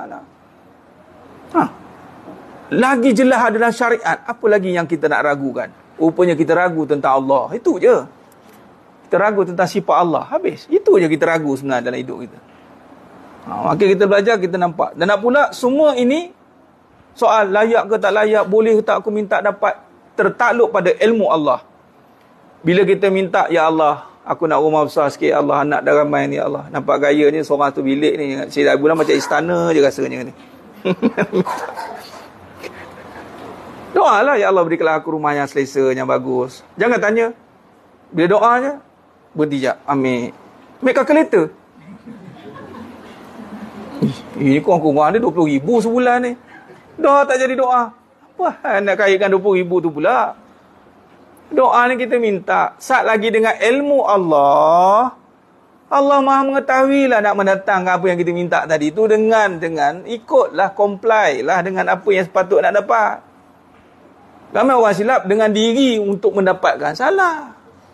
Lagi jelas adalah syariat. Apa lagi yang kita nak ragukan? Rupanya kita ragu tentang Allah. Itu je. Kita ragu tentang sifat Allah. Habis. Itu je kita ragu sebenarnya dalam hidup kita. Maka kita belajar, kita nampak. Dan nak pula semua ini soal layak ke tak layak, boleh ke tak aku minta dapat, tertakluk pada ilmu Allah. Bila kita minta, ya Allah, aku nak rumah besar sikit, Allah, anak dah ramai ni, Allah. Nampak gaya ni, seorang tu bilik ni. Saya dah bulan macam istana je rasanya ni. Doalah, ya Allah berikanlah aku rumah yang selesa, yang bagus. Jangan tanya. Bila doa je, berhenti jap. Ambil kalkulator. Ini kurang-kurang ada 20,000 sebulan ni. Doa tak jadi doa. Apa nak kaitkan 20,000 tu pula? Doa ni kita minta. Saat lagi dengan ilmu Allah, Allah maha mengetahui lah nak mendatangkan apa yang kita minta tadi tu dengan ikutlah, comply lah dengan apa yang sepatut nak dapat. Ramai orang silap dengan diri untuk mendapatkan. Salah.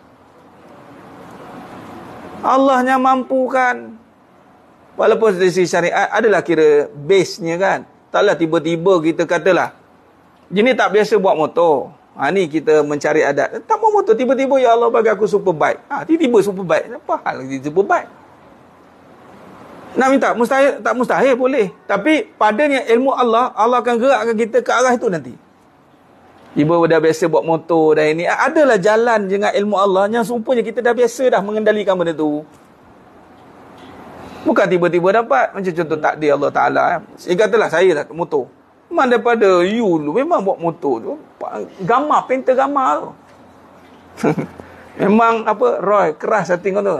Allah yang mampukan. Walaupun dari segi syariat adalah kira base-nya kan. Taklah tiba-tiba kita katalah, jenis tak biasa buat motor. Ni kita mencari adat. Tak buat motor, tiba-tiba ya Allah bagi aku superbike. Tiba-tiba superbike. Apa hal lagi superbike? Nak minta mustahil, tak mustahil boleh. Tapi padanya ilmu Allah, Allah akan gerakkan kita ke arah itu nanti. Tiba dah biasa buat motor dah ini. Adalah jalan dengan ilmu Allah yang serumpanya kita dah biasa dah mengendalikan benda tu. Bukan tiba-tiba dapat. Macam contoh takdir Allah Ta'ala. Katalah saya dah motor. Memang daripada you dulu memang buat motor tu. Gambar, painter gambar tu. Memang Roy, keras setting tu.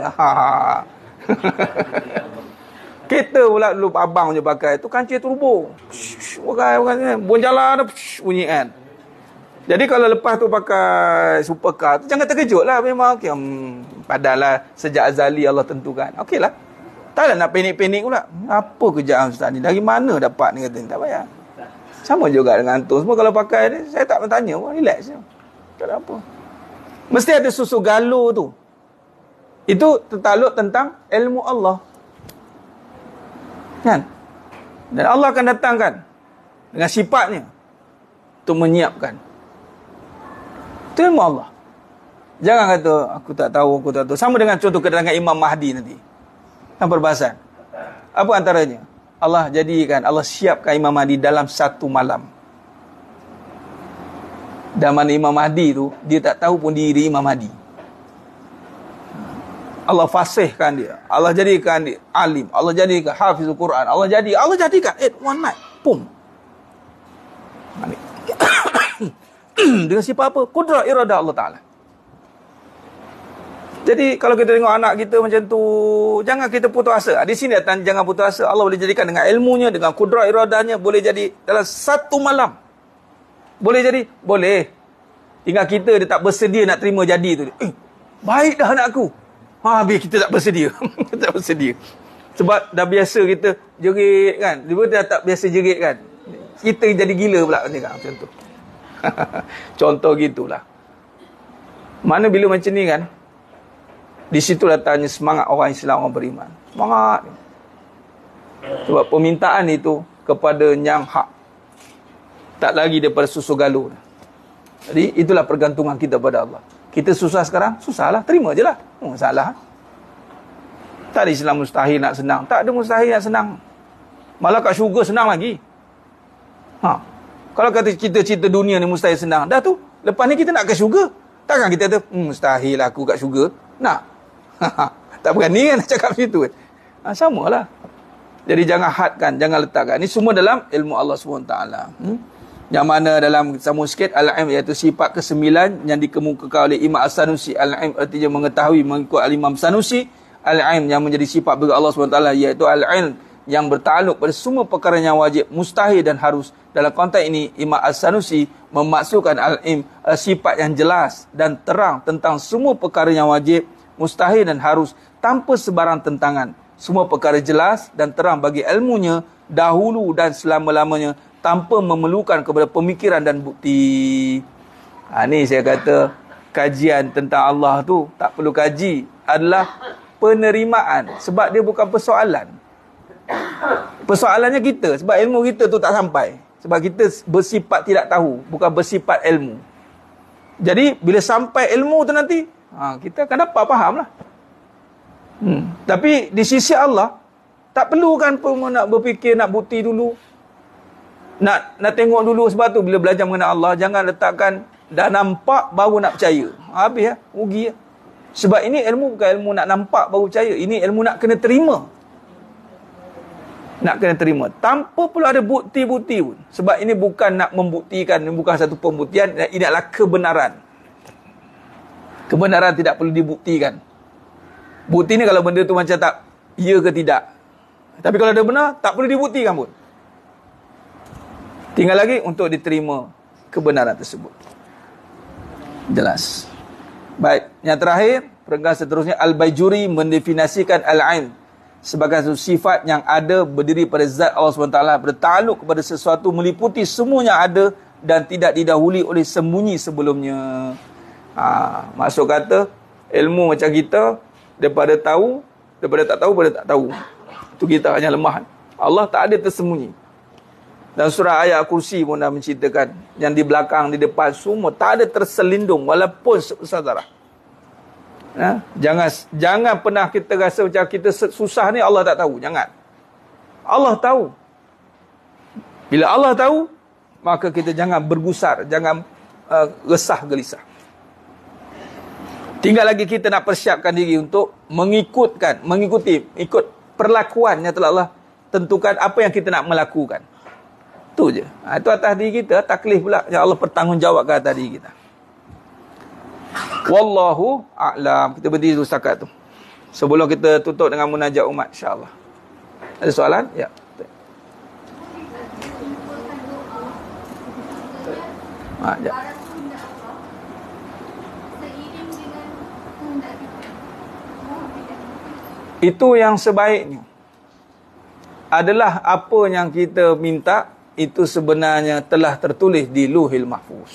Kereta pula dulu abang je pakai. Tu kancil turbo. Pakai. Bon jalan bunyi kan. Jadi kalau lepas tu pakai supercar tu, jangan terkejut lah. Memang okay. Padahal sejak azali Allah tentukan. Okey lah. Taklah nak panik-panik pula. Apa kerjaan Ustaz ni? Dari mana dapat ni kata ni? Tak payah. Sama juga dengan antum. Semua kalau pakai ni, saya tak bertanya pun, relax je. Tak ada apa. Mesti ada susu galuh tu. Itu tertakluk tentang ilmu Allah. Kan? Dan Allah akan datangkan dengan sifatnya untuk menyiapkan. Itu ilmu Allah. Jangan kata aku tak tahu. Sama dengan contoh kedatangan Imam Mahdi nanti. Kan perbahasan. Apa antaranya? Allah siapkan Imam Mahdi dalam satu malam. Dan mana Imam Mahdi tu, dia tak tahu pun diri Imam Mahdi. Allah fasihkan dia. Allah jadikan dia alim. Allah jadikan hafizul Quran. Allah jadikan one night. Pum. Dengan sifat apa? Qudrah iradah Allah Ta'ala. Jadi kalau kita tengok anak kita macam tu, jangan kita putus asa. Di sini datang jangan putus asa. Allah boleh jadikan dengan ilmunya, dengan kudrah iradahnya, boleh jadi dalam satu malam. Boleh jadi? Boleh. Tinggal kita dia tak bersedia nak terima jadi tu. Baik dah anak aku. Habis kita tak bersedia. Kita tak bersedia. Sebab dah biasa kita jerit kan. Dia dah tak biasa jerit kan. Kita jadi gila pula macam tu. Contoh gitulah. Mana bila macam ni kan, di situ datangnya semangat orang Islam, orang beriman. Semangat. Sebab permintaan itu kepada yang hak. Tak lagi daripada susu galuh. Jadi itulah pergantungan kita pada Allah. Kita susah sekarang, susahlah, terima je lah. Masalah. Tak ada Islam mustahil nak senang. Tak ada mustahil nak senang. Malah kat syurga senang lagi. Kalau kata cita-cita dunia ni mustahil senang, dah tu, lepas ni kita nak ke syurga. Takkan kita kata, mustahil aku kat syurga. Nak. Tak berani kan nak cakap macam tu kan. Sama lah. Jadi jangan hadkan, jangan letakkan. Ini semua dalam ilmu Allah SWT. Yang mana dalam sambung sikit, Al-Ilm iaitu sifat ke-9 yang dikemukakan oleh Imam As-Sanusi. Al-Ilm artinya mengetahui mengikut Al-Imam Sanusi. Al-Ilm yang menjadi sifat bagi Allah SWT iaitu Al-Ilm yang bertakluk pada semua perkara yang wajib, mustahil dan harus. Dalam konteks ini, Imam As-Sanusi memaksudkan Al-Ilm sifat yang jelas dan terang tentang semua perkara yang wajib, mustahil dan harus, tanpa sebarang tentangan. Semua perkara jelas dan terang bagi ilmunya dahulu dan selama-lamanya, tanpa memerlukan kepada pemikiran dan bukti. Ni saya kata kajian tentang Allah tu tak perlu kaji, adalah penerimaan. Sebab dia bukan persoalan. Persoalannya kita, sebab ilmu kita tu tak sampai. Sebab kita bersifat tidak tahu, bukan bersifat ilmu. Jadi bila sampai ilmu tu nanti, kita akan dapat faham lah. Tapi di sisi Allah, tak perlu kan pun nak berfikir, nak bukti dulu. Nak tengok dulu. Sebab tu bila belajar mengenai Allah, jangan letakkan dah nampak baru nak percaya. Habis ya, rugi ya. Sebab ini ilmu bukan ilmu nak nampak baru percaya. Ini ilmu nak kena terima. Nak kena terima. Tanpa perlu ada bukti-bukti pun. Sebab ini bukan nak membuktikan, ini bukan satu pembuktian, ini adalah kebenaran. Kebenaran tidak perlu dibuktikan. Bukti ni kalau benda tu macam tak, ya ke tidak. Tapi kalau ada benar, tak perlu dibuktikan pun. Tinggal lagi untuk diterima kebenaran tersebut. Jelas. Baik, yang terakhir, perenggan seterusnya, Al-Bajuri mendefinisikan Al-Ilm sebagai satu sifat yang ada, berdiri pada zat Allah SWT, bertakluk kepada sesuatu, meliputi semuanya ada dan tidak didahului oleh sembunyi sebelumnya. Maksud kata, ilmu macam kita, daripada tahu, daripada tak tahu, pada tak tahu. Itu kita hanya lemah. Allah tak ada tersembunyi. Dan surah ayat kursi pun dah menceritakan, yang di belakang, di depan, semua tak ada terselindung walaupun sebesar zarah. Jangan pernah kita rasa macam kita susah ni Allah tak tahu. Jangan. Allah tahu. Bila Allah tahu, maka kita jangan bergusar, jangan resah gelisah. Tinggal lagi kita nak persiapkan diri untuk mengikuti perlakuan yang telah Allah tentukan, apa yang kita nak melakukan. Itu je. Itu atas diri kita, taklif pula yang Allah bertanggungjawabkan atas diri kita. Wallahu a'lam. Kita berhenti dulu setakat tu. Sebelum kita tutup dengan munajat umat, insya-Allah. Ada soalan? Ya. Ya. Itu yang sebaiknya adalah apa yang kita minta itu sebenarnya telah tertulis di Lauhil Mahfuz.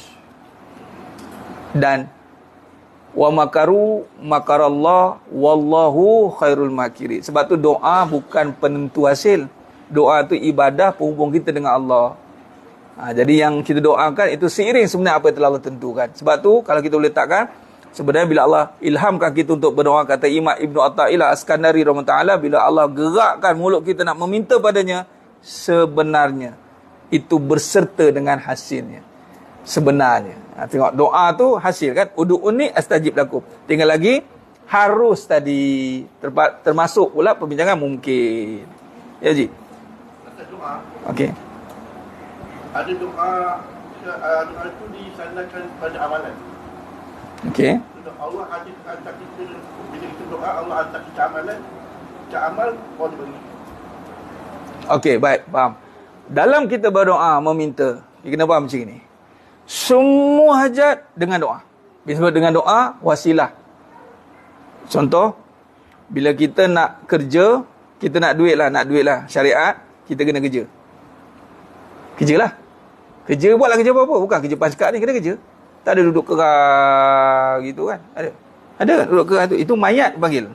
Dan wa makaru makarallah wallahu khairul makirin. Sebab tu doa bukan penentu hasil. Doa tu ibadah penghubung kita dengan Allah. Jadi yang kita doakan itu seiring sebenarnya apa yang telah Allah tentukan. Sebab tu kalau kita boleh letakkan, sebenarnya bila Allah ilhamkan kita untuk berdoa, kata Imam Ibn Atta'illah Askandari rahimahullah, bila Allah gerakkan mulut kita nak meminta padanya, sebenarnya itu berserta dengan hasilnya. Sebenarnya. Tengok doa tu hasil kan. Udu'uni astajib lakum. Tinggal lagi harus tadi termasuk pula perbincangan mungkin. Ya Ji. Doa. Okey. Ada doa itu disandarkan pada amalan. Okey. Allah hantar kita, bila kita doa Allah hantar kita amalan, kita amal boleh beri. Okey, baik, faham. Dalam kita berdoa meminta, kita kena faham macam ni. Semua hajat dengan doa. Bila dengan doa wasilah. Contoh, bila kita nak kerja, kita nak duit lah syariat, kita kena kerja. Kerjalah. Kerja buatlah kerja apa-apa, bukan kerja paskat ni, kena kerja. Tak ada duduk kerah gitu kan. Ada kan duduk kerah tu. Itu mayat panggil.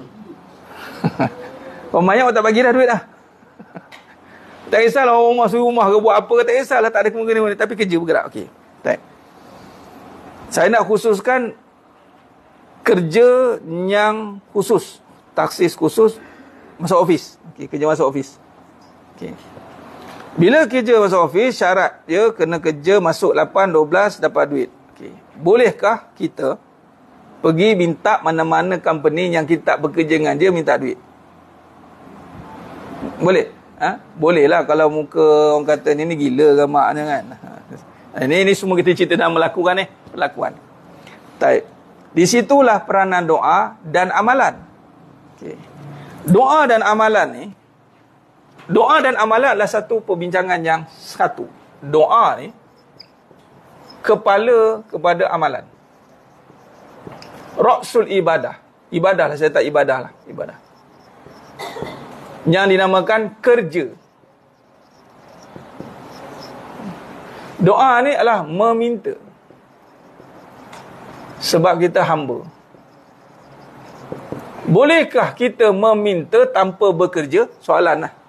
Kalau mayat tak bagi dah duit dah. Tak kisahlah orang rumah suruh rumah ke buat apa ke, tak kisahlah, tak ada kemungkinan. Tapi kerja bergerak. Okey. Baik. Saya nak khususkan kerja yang khusus, taksis khusus masuk office. Okey, kerja masuk office. Okey. Bila kerja masuk office, syarat dia kena kerja masuk 8, 12 dapat duit. Okey. Bolehkah kita pergi minta mana-mana company yang kita bekerja dengan dia minta duit? Boleh? Boleh lah kalau muka orang kata ni gila ke maknya kan. Ini semua kita cerita dalam melakukan perlakuan. Baik. Di situlah peranan doa dan amalan. Okey. Doa dan amalan ni, doa dan amalan adalah satu perbincangan yang satu. Doa ni kepala kepada amalan. Ra'sul ibadah. Ibadah lah, saya tak ibadah lah. Ibadah. Yang dinamakan kerja. Doa ni adalah meminta. Sebab kita hamba. Bolehkah kita meminta tanpa bekerja? Soalan lah.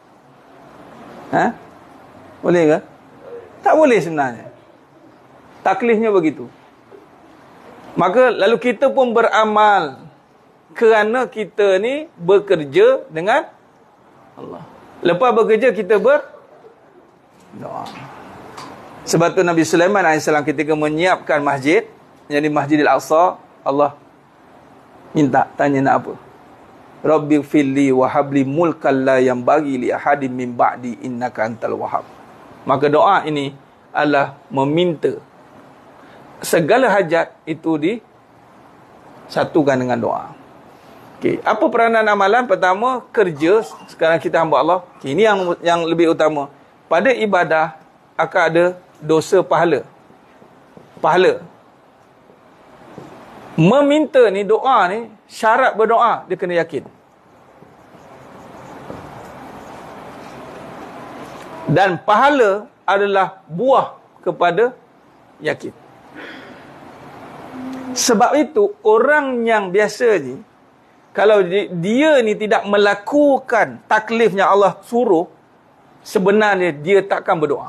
Boleh ke? Tak boleh sebenarnya. Taklifnya begitu. Maka lalu kita pun beramal kerana kita ni bekerja dengan Allah. Lepas bekerja kita berdoa. Sebab tu Nabi Sulaiman AS ketika menyiapkan masjid, yang di Masjidil Aqsa, Allah minta, tanya nak apa? Rabbi firli wa habli mulkan la yanbaghi li ahadin min ba'di innaka antal wahhab. Maka doa ini adalah meminta segala hajat itu disatukan dengan doa. Okey, apa peranan amalan? Pertama, kerja. Sekarang kita hamba Allah. Okay, ini yang lebih utama. Pada ibadah akan ada dosa pahala. Pahala. Meminta ni, doa ni, syarat berdoa dia kena yakin. Dan pahala adalah buah kepada yakin. Sebab itu orang yang biasa ni, kalau dia ni tidak melakukan taklifnya Allah suruh, sebenarnya dia takkan berdoa.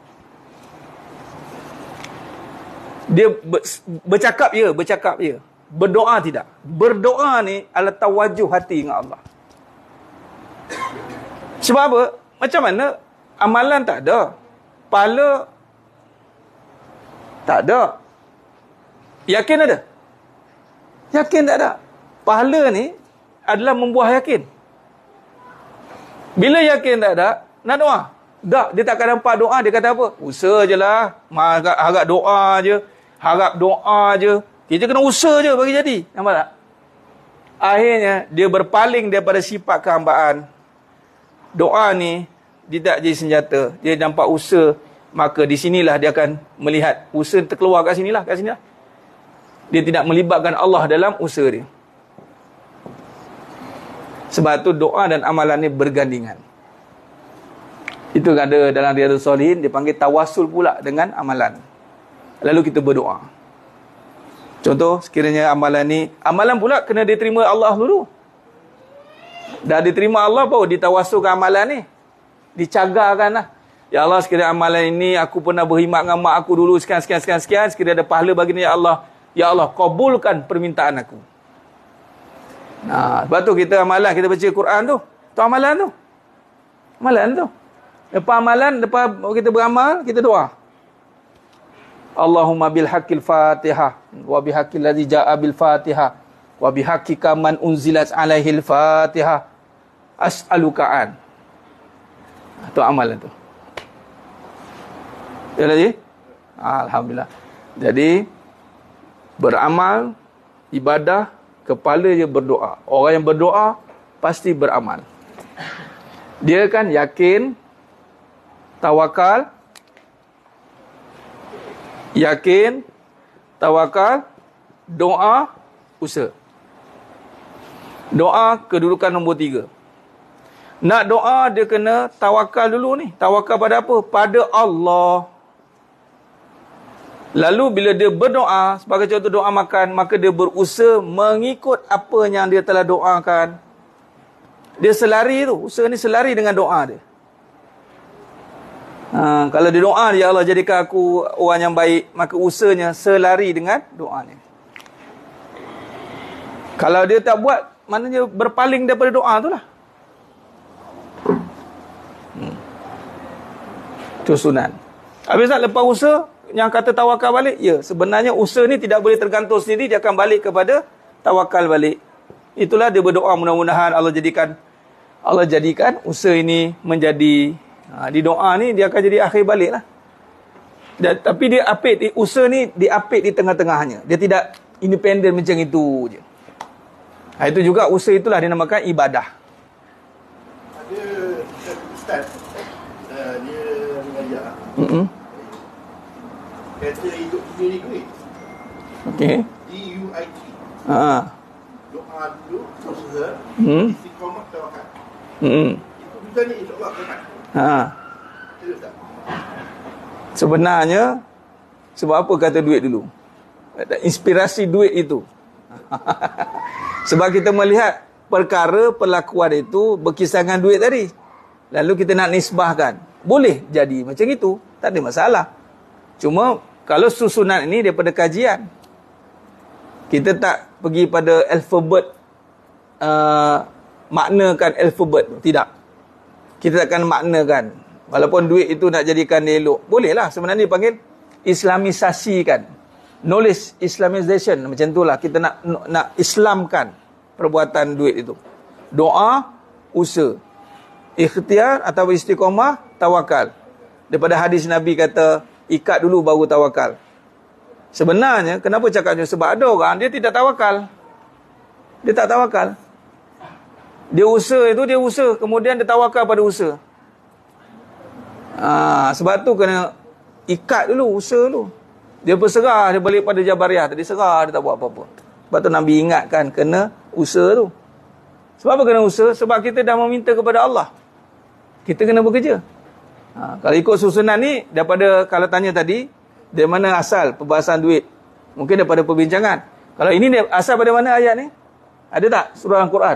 Dia bercakap ya. Berdoa tidak. Berdoa ni adalah tawajuh hati dengan Allah. Sebab apa? Macam mana? Amalan tak ada. Pahala tak ada. Yakin ada? Yakin tak ada. Pahala ni adalah membuah yakin. Bila yakin tak ada, nak doa. Tak, dia takkan nampak doa, dia kata apa? Usaha je lah. Harap doa je. Harap doa je. Kita kena usaha je bagi jadi. Nampak tak? Akhirnya, dia berpaling daripada sifat kehambaan. Doa ni, dia tak jadi senjata. Dia nampak usaha. Maka di sinilah dia akan melihat usaha terkeluar kat sinilah. Dia tidak melibatkan Allah dalam usaha dia. Sebab tu doa dan amalan ni bergandingan. Itu ada dalam Riyadhus Shalihin, dipanggil tawassul pula dengan amalan. Lalu kita berdoa. Contoh, sekiranya amalan pula kena diterima Allah dulu. Dah diterima Allah baru ditawassulkan amalan ni. Dicagarkan lah. Ya Allah, sekiranya amalan ini aku pernah berkhidmat dengan mak aku dulu sekian. Sekiranya ada pahala baginda ya Allah. Ya Allah, kabulkan permintaan aku. Nah, sebab tu kita amalan, kita baca Quran tu. Tu amalan tu. Amalan tu. Lepas kita beramal, kita doa. Allahumma bil haqqil Fatihah wa bi haqqil ladzi jaa bil Fatihah wa bi haqqika man unzilat alaihil Fatihah as'aluka an. Itu amalan tu. Ya lagi? Alhamdulillah. Jadi beramal, ibadah, kepala je berdoa. Orang yang berdoa pasti beramal. Dia kan yakin, tawakal, doa, usaha. Doa kedudukan nombor 3. Nak doa dia kena tawakal dulu ni. Tawakal pada apa? Pada Allah. Lalu bila dia berdoa, sebagai contoh doa makan, maka dia berusaha mengikut apa yang dia telah doakan. Dia selari tu. Usaha ni selari dengan doa dia. Kalau dia doa, ya Allah jadikan aku orang yang baik, maka usahanya selari dengan doanya. Kalau dia tak buat, maknanya berpaling daripada doa tu lah. Itu sunat. Habis tak lepas usaha, yang kata tawakal balik, ya, sebenarnya usaha ni tidak boleh tergantung sendiri, dia akan balik kepada tawakal balik. Itulah dia berdoa, mudah-mudahan Allah jadikan usaha ini menjadi, di doa ni dia akan jadi akhir balik lah. Tapi dia apit, usaha ni diapit di tengah-tengahnya. Dia tidak independen macam itu je. Itu juga usaha itulah dinamakan ibadah. Ada ustaz, dia mengajar. Kata hidup sendiri duit. Okey. DUIT. Doa dulu, usaha, istiqamah, tawakal. Itu bisa ni insya-Allah akan. Terus tak? Sebenarnya sebab apa kata duit dulu? Inspirasi duit itu. Sebab kita melihat perkara perlakuan itu berkisahkan duit tadi. Lalu kita nak nisbahkan. Boleh jadi macam itu, tak ada masalah. Cuma kalau susunan ini daripada kajian, kita tak pergi pada alfabet, maknakan alfabet. Tidak. Kita takkan maknakan. Walaupun duit itu nak jadikan dia elok, bolehlah. Sebenarnya dipanggil islamisasikan. Knowledge Islamization. Macam itulah. Kita nak Islamkan perbuatan duit itu. Doa, usaha. Ikhtiar atau istiqamah, tawakal. Daripada hadis Nabi kata, ikat dulu baru tawakal. Sebenarnya, kenapa cakapnya? Sebab ada orang, dia tidak tawakal. Dia tak tawakal. Dia usaha itu, dia usaha. Kemudian dia tawakal pada usaha. Sebab tu kena ikat dulu, usaha dulu. Dia berserah, dia balik pada Jabariyah. Tadi serah, dia tak buat apa-apa. Sebab tu Nabi ingatkan, kena usaha tu. Sebab apa kena usaha? Sebab kita dah meminta kepada Allah. Kita kena bekerja. Kalau ikut susunan ni, daripada, kalau tanya tadi, dari mana asal perbahasan duit? Mungkin daripada perbincangan. Kalau ini asal pada mana ayat ni? Ada tak surah Al-Quran?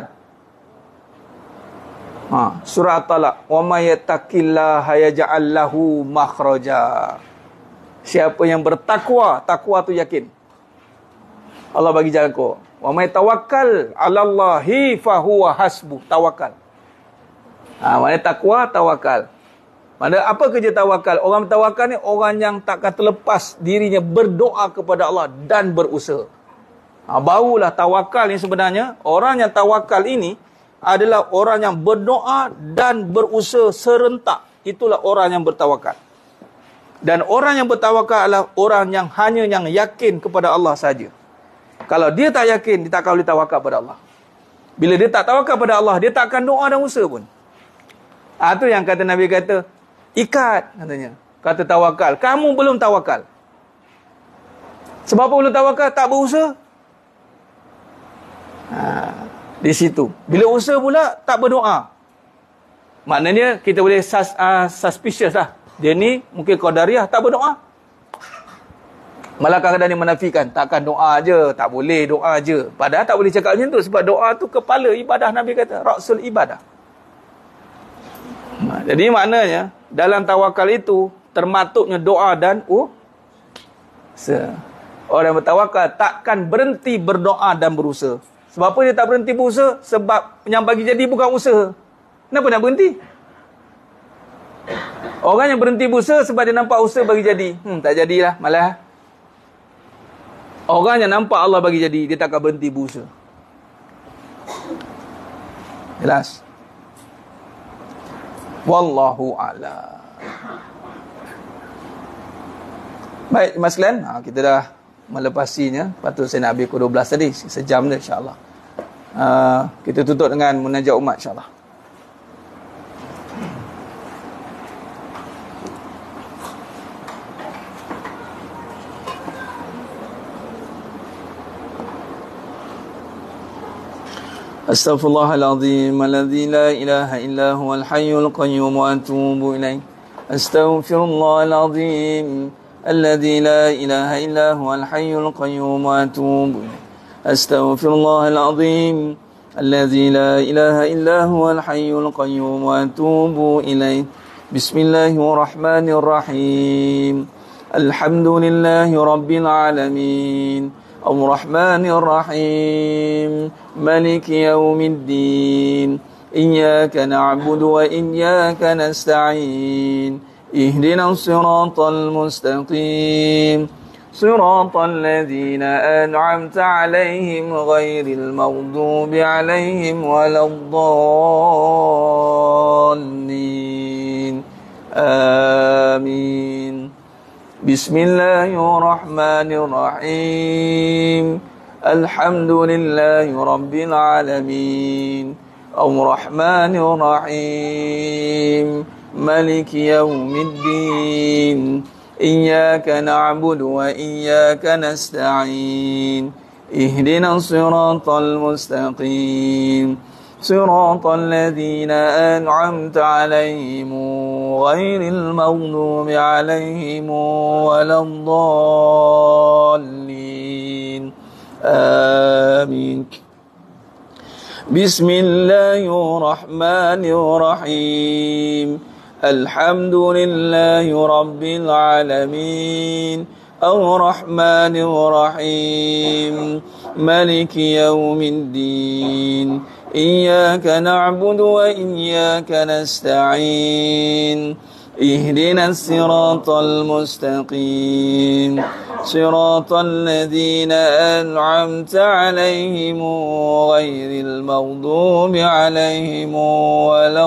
Surah At-Talaq. Wa may yattaqillaha yaj'al lahu makhraja. Siapa yang bertakwa, takwa tu yakin, Allah bagi jalan keluar. Wa may tawakkal 'alallahi fa huwa hasbuh. Tawakal. Maknanya takwa, tawakal. Mana apa kerja tawakal? Orang tawakal ni orang yang takkan terlepas dirinya berdoa kepada Allah dan berusaha. Barulah tawakal ni sebenarnya. Orang yang tawakal ini adalah orang yang berdoa dan berusaha serentak. Itulah orang yang bertawakal. Dan orang yang bertawakal adalah orang yang hanya yang yakin kepada Allah saja. Kalau dia tak yakin, dia tak akan boleh tawakal pada Allah. Bila dia tak tawakal pada Allah, dia tak akan doa dan usaha pun. Itu yang kata Nabi kata, ikat katanya. Kata tawakal. Kamu belum tawakal. Sebab apa belum tawakal? Tak berusaha. Di situ. Bila usaha pula, tak berdoa. Maknanya kita boleh suspicious lah. Dia ni mungkin Qadariyah, tak berdoa. Malah kadang-kadang dia menafikan, takkan doa je, tak boleh doa je. Padahal tak boleh cakap macam tu, sebab doa tu kepala ibadah, Nabi kata, Rasul ibadah. Jadi maknanya, dalam tawakal itu, termaktubnya doa dan usaha. Orang yang bertawakal takkan berhenti berdoa dan berusaha. Sebab apa dia tak berhenti berusaha? Sebab yang bagi jadi bukan usaha. Kenapa nak berhenti? Orang yang berhenti berusaha sebab dia nampak usaha bagi jadi. Tak jadilah, malah. Orang yang nampak Allah bagi jadi, dia takkan berhenti berusaha. Jelas? Wallahu a'lam. Baik, jemaah sekalian, kita dah melepasinya. Patut saya nak habis pukul 12 tadi, sejam dia insya-Allah. Kita tutup dengan munajat umat insya-Allah. Astaghfirullahaladzim alladzi la ilaha illa huwal hayyul qayyum wa atubu ilaih. Astaghfirullahaladzim alladzi la ilaha illa huwal hayyul qayyum wa atubu ilaih. Astaghfirullahaladzim alladzi la ilaha illa huwal hayyul qayyum wa atubu ilaih. Bismillahirrahmanirrahim. Alhamdulillahi rabbil alamin. الرحمن الرحيم مالك يوم الدين إياك نعبد وإياك نستعين اهدنا الصراط المستقيم صراط الذين أنعمت عليهم غير المغضوب عليهم ولا الضالين آمين بسم الله الرحمن الرحيم الحمد لله رب العالمين الرحمن الرحيم مالك يوم الدين إياك نعبد وإياك نستعين اهدنا الصراط المستقيم صراط الذين أنعمت عليهم غير المغضوب عليهم ولا الضالين آمين بسم الله الرحمن الرحيم الحمد لله رب العالمين الرحمن الرحيم مالك يوم الدين إياك نعبد وإياك نستعين اهدنا الصراط المستقيم صراط الذين أنعمت عليهم غير المغضوب عليهم ولا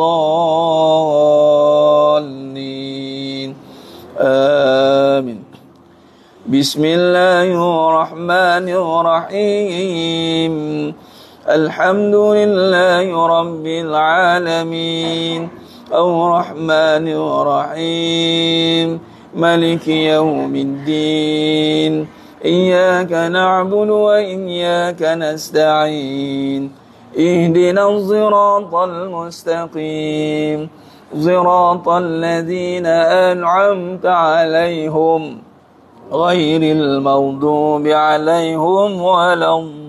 الضالين آمين بسم الله الرحمن الرحيم الحمد لله رب العالمين الرحمن الرحيم مالك يوم الدين إياك نعبد وإياك نستعين اهدنا الصراط المستقيم صراط الذين أنعمت عليهم غير المغضوب عليهم ولا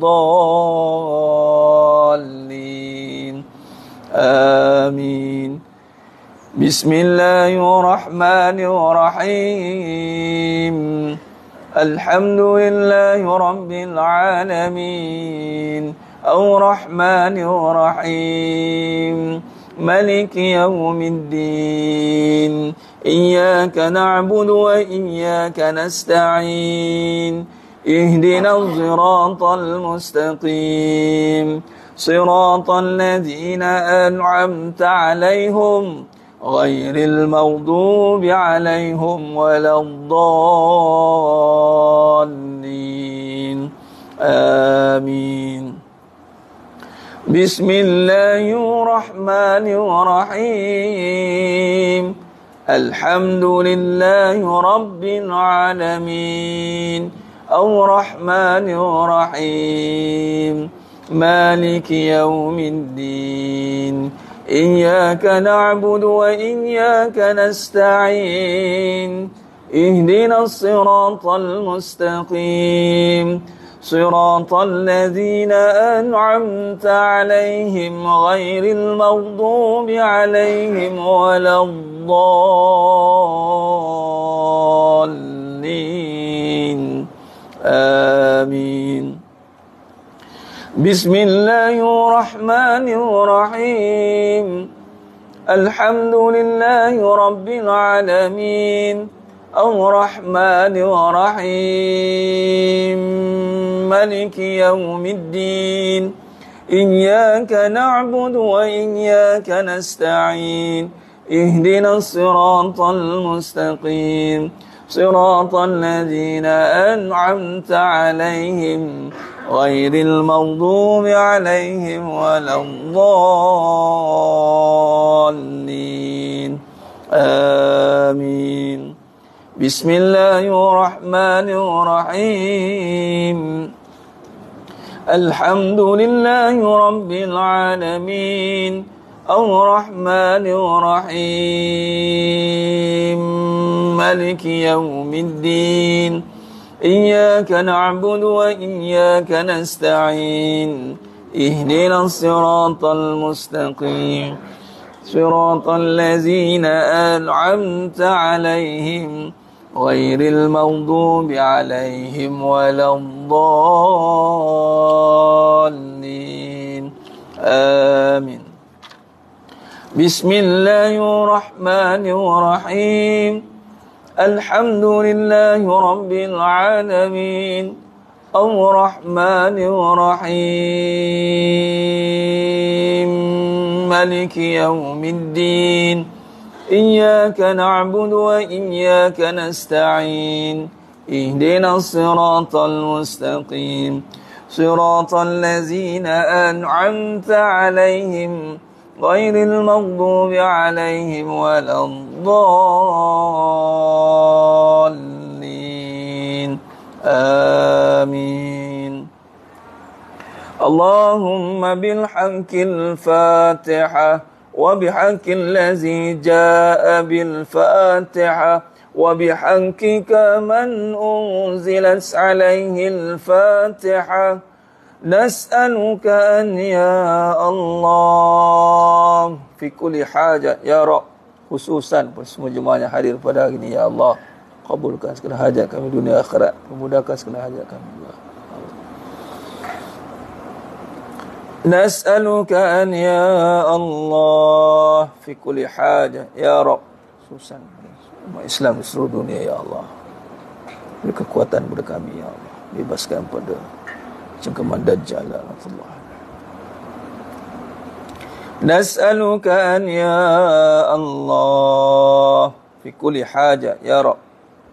الضالين آمين بسم الله الرحمن الرحيم الحمد لله رب العالمين الرحمن الرحيم مالك يوم الدين إياك نعبد وإياك نستعين اهدنا الصراط المستقيم صراط الذين أنعمت عليهم غير المغضوب عليهم ولا الضالين آمين بسم الله الرحمن الرحيم الحمد لله رب العالمين الرحمن الرحيم مالك يوم الدين إياك نعبد وإياك نستعين اهدنا الصراط المستقيم صراط الذين أنعمت عليهم غير المغضوب عليهم ولا الضالين آمين. بسم الله الرحمن الرحيم الحمد لله رب العالمين الرحمن الرحيم مالك يوم الدين إياك نعبد وإياك نستعين اهدنا الصراط المستقيم صراط الذين أنعمت عليهم غير المغضوب عليهم ولا الضالين آمين. بسم الله الرحمن الرحيم الحمد لله رب العالمين الرحمن الرحيم مالك يوم الدين إياك نعبد وإياك نستعين اهدنا الصراط المستقيم صراط الذين أنعمت عليهم غير المغضوب عليهم ولا الضالين آمين. بسم الله الرحمن الرحيم الحمد لله رب العالمين الرحمن الرحيم مالك يوم الدين إياك نعبد وإياك نستعين اهدنا الصراط المستقيم صراط الذين أنعمت عليهم غير المغضوب عليهم ولا الضالين آمين. اللهم بالحق الفاتحة وبحق الذي جاء بالفاتحة وبحقك من أنزلت عليه الفاتحة نسألك أن يا الله في كل حاجة يا رب khususan pada semua jemaah yang hadir pada hari ini ya Allah kabulkan segala hajat kami dunia akhirat memudahkan segala hajat kami Allah. Nas'aluka an ya Allah fi kulli haja ya Rabb khususan umat Islam di seluruh dunia ya Allah beri kekuatan kepada kami ya Allah bebaskan pada cengkaman Dajjal Allah. Nas'aluka an ya Allah fi kulli haja ya Rabb.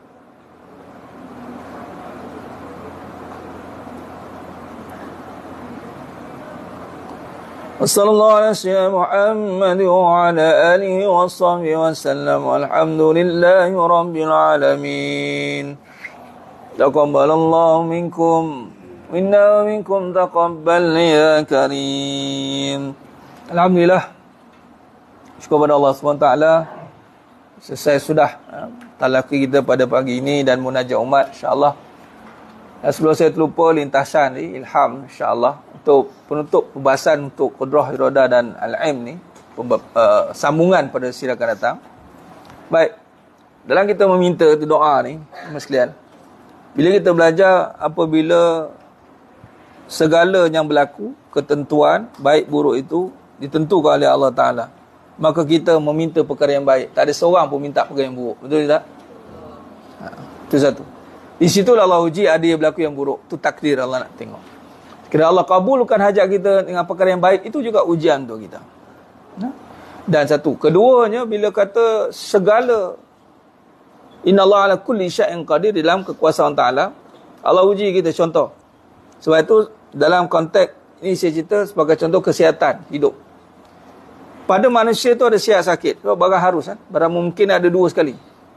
Wassallallahu ala sayyidina Muhammad wa ala alihi wa sahbihi wa sallam walhamdulillahi rabbil alamin. Taqabbalallahu minkum minna wa minkum taqabbal ya karim. Alhamdulillah. Syukur kepada Allah SWT. Selesai sudah talaqi kita pada pagi ini dan munajat umat insya-Allah. Dan sebelum saya terlupa lintasan ni ilham insya-Allah untuk penutup pembahasan untuk qudrah iradah dan al-ilm ni sambungan pada siri akan datang. Baik. Dalam kita meminta tu doa ni sekalian. Bila kita belajar apabila segala yang berlaku, ketentuan baik buruk itu ditentukan oleh Allah Ta'ala, maka kita meminta perkara yang baik. Tak ada seorang pun minta perkara yang buruk. Betul tak? Itu satu. Di situlah Allah uji ada yang berlaku yang buruk. Itu takdir Allah nak tengok. Kira Allah kabulkan hajat kita dengan perkara yang baik, itu juga ujian untuk kita. Dan satu. Keduanya, bila kata segala innallaha ala kulli syai'in qadir, dalam kekuasaan Ta'ala, Allah uji kita contoh. Sebab itu dalam konteks ini saya cerita sebagai contoh kesihatan hidup. Pada manusia tu ada sihat sakit. Sebab barang harus kan. Barang mungkin ada dua sekali.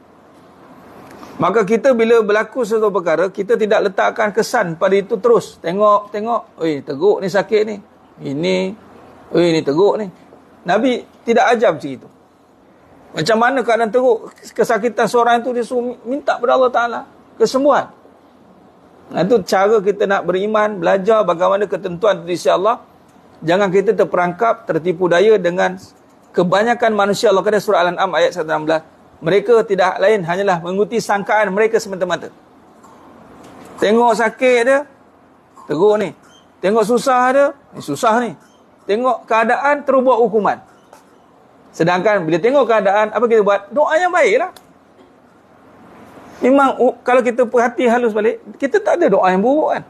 Maka kita bila berlaku sesuatu perkara, kita tidak letakkan kesan pada itu terus. Tengok. Oi, teruk ni sakit ni. Ini teruk ni. Nabi tidak ajar macam itu. Macam mana keadaan teruk, kesakitan seorang itu, dia suruh minta kepada Allah Ta'ala kesembuhan. Nah, itu cara kita nak beriman, belajar bagaimana ketentuan dari Allah. Jangan kita terperangkap, tertipu daya dengan kebanyakan manusia. Allah kata surah Al-An'am ayat 116. Mereka tidak lain hanyalah mengikuti sangkaan mereka semata-mata. Tengok sakit dia, teruk ni. Tengok susah dia, susah ni. Tengok keadaan, terus buat hukuman. Sedangkan bila tengok keadaan, apa kita buat? Doa yang baik lah. Memang kalau kita perhati halus balik, kita tak ada doa yang buruk kan.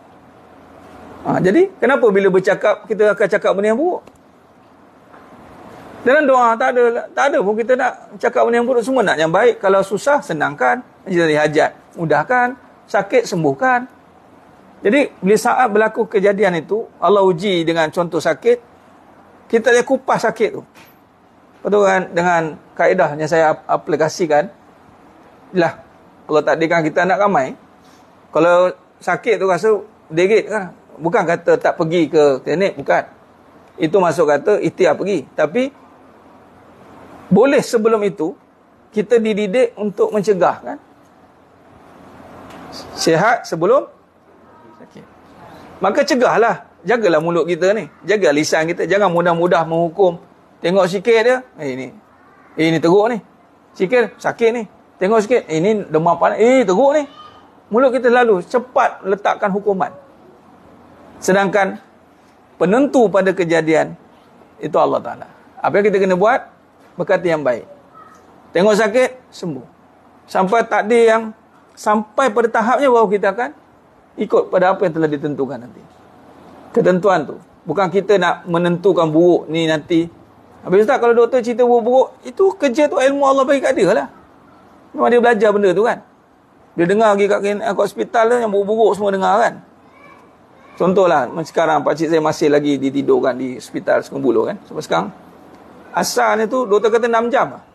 Jadi kenapa bila bercakap kita akan cakap benda yang buruk? Dalam doa tak ada pun kita nak cakap benda yang buruk, semua nak yang baik. Kalau susah senangkan, jadi hajat mudahkan, sakit sembuhkan. Jadi bila saat berlaku kejadian itu, Allah uji dengan contoh sakit, kita dia kupas sakit tu. Betul kan, dengan kaedah yang saya aplikasikan, lah Allah takdirkan kita nak ramai, kalau sakit tu rasa derit kan, bukan kata tak pergi ke klinik, bukan. Itu masuk kata ikhtiar pergi. Tapi boleh sebelum itu kita dididik untuk mencegah kan. Sihat sebelum sakit. Maka cegahlah, jagalah mulut kita ni, jaga lisan kita, jangan mudah-mudah menghukum. Tengok sikit dia, ini teruk ni. Sikit sakit ni. Tengok sikit, ini demam panas, teruk ni. Mulut kita lalu cepat letakkan hukuman. Sedangkan penentu pada kejadian itu Allah Ta'ala. Apa yang kita kena buat? Berkata yang baik. Tengok sakit, sembuh. Sampai takdir yang sampai pada tahapnya baru kita akan ikut pada apa yang telah ditentukan nanti. Ketentuan tu. Bukan kita nak menentukan buruk ni nanti. Habis Ustaz, kalau doktor cerita buruk-buruk, itu kerja tu ilmu Allah bagi kat dia lah. Memang dia belajar benda tu kan. Dia dengar pergi kat hospital tu, yang buruk-buruk semua dengar kan. Contohlah, sekarang pakcik saya masih lagi ditidurkan di hospital Sungai Buloh kan. Sampai sekarang. Asalnya tu, doktor kata 6 jam lah.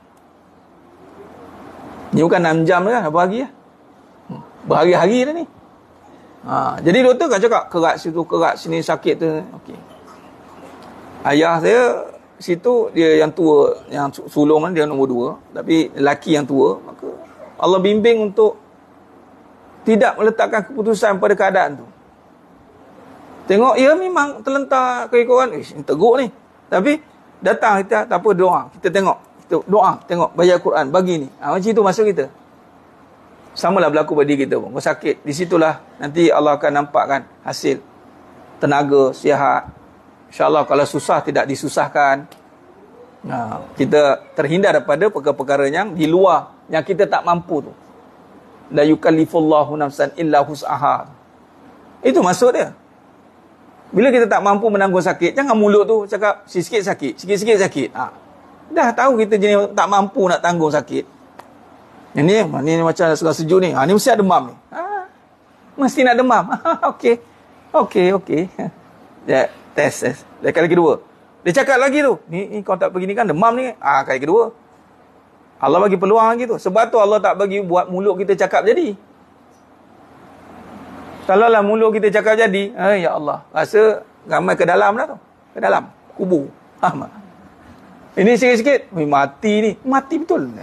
Ni bukan 6 jam lah, apa lagi lah. Berhari-hari dah ni. Jadi doktor kan cakap, kerat situ, kerat sini, sakit tu. Okay. Ayah saya, situ dia yang tua, yang sulung dia nombor 2, tapi lelaki yang tua, maka Allah bimbing untuk tidak meletakkan keputusan pada keadaan tu. Tengok ya memang terlentar keikoran, ini teruk ni, tapi datang kita tak apa, doa, kita tengok, kita doa, tengok baca Quran, bagi ni, macam itu masuk kita. Samalah berlaku pada diri kita pun. Kalau sakit, di situlah nanti Allah akan nampakkan hasil tenaga, sihat. InsyaAllah kalau susah tidak disusahkan. Kita terhindar daripada perkara-perkara yang di luar, yang kita tak mampu tu. La yukallifullahu nafsan illa hus'aha. Itu maksud dia. Bila kita tak mampu menanggung sakit, jangan mulut tu cakap sikit sakit, sikit-sikit sakit. Dah tahu kita jenis tak mampu nak tanggung sakit. Yang ni macam segar sejuk ni. Ni mesti ada demam ni. Mesti nak demam. Okey. Ya, test. Kali kedua. Dia cakap lagi tu. Ni kau tak pergi ni kan demam ni. Kali kedua. Allah bagi peluang lagi tu. Sebab tu Allah tak bagi buat mulut kita cakap jadi. Kalau lah mulut kita cakap jadi, ya Allah, rasa ramai ke dalam dah tu. Ke dalam kubur. Ini sikit-sikit, mati ni. Mati betul.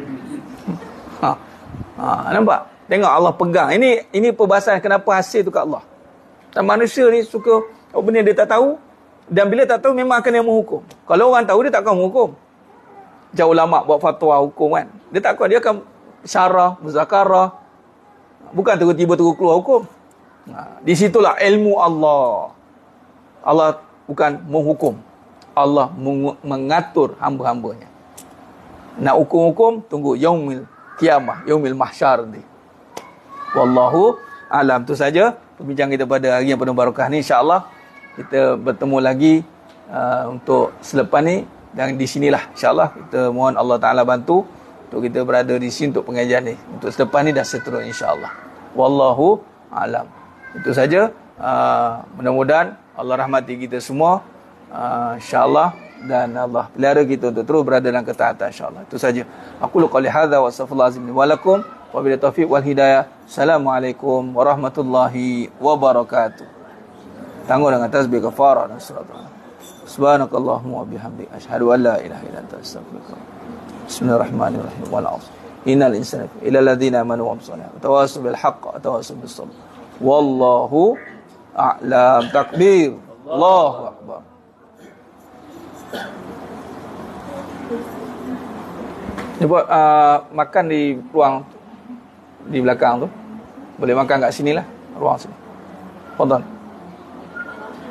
Nampak? Tengok Allah pegang. Ini perbahasan kenapa hasil tu kat Allah. Dan manusia ni suka benda dia tak tahu, dan bila tak tahu memang akan dia menghukum. Kalau orang tahu dia tak akan menghukum. Jauh ulama buat fatwa hukum kan. Dia tak akan, dia akan syarah, muzakarah. Bukan tiba-tiba terus keluar hukum. Di situlah ilmu Allah. Allah bukan menghukum. Allah mengatur hamba-hambanya. Nak hukum-hukum, tunggu yaumil kiamah, yaumil mahsyar nanti. Wallahu alam. Itu saja perbincangan kita pada hari yang penuh barakah ni. InsyaAllah kita bertemu lagi untuk selepas ni. Dan di sinilah insyaAllah kita mohon Allah Ta'ala bantu untuk kita berada di sini untuk pengajian ni. Untuk selepas ni dan seterusnya insyaAllah. Wallahu alam. Itu saja. Mudah-mudahan Allah rahmati kita semua, insyaAllah, dan Allah pelihara kita untuk terus berada dalam ketaatan insyaAllah. Itu saja. Aku qouli hadza wa astaghfirullahalazim wa lakum wa billahi taufiq wal hidayah. Assalamualaikum warahmatullahi wabarakatuh. Tangguh dengan tasbih kafarah dan surat. Subhanakallahumma wa bihamdika asyhadu an la ilaha illa anta astaghfiruka. Bismillahirrahmanirrahim. Wal 'asr. Innal insana illa alladziina amanu wa amilus solihati tawassaw bil haqqi wa tawassaw bis sabr. Wallahu a'lam. Takbir. Allahu akbar. Ni buat makan di ruang di belakang tu. Boleh makan kat sinilah, ruang sini. Fadhal.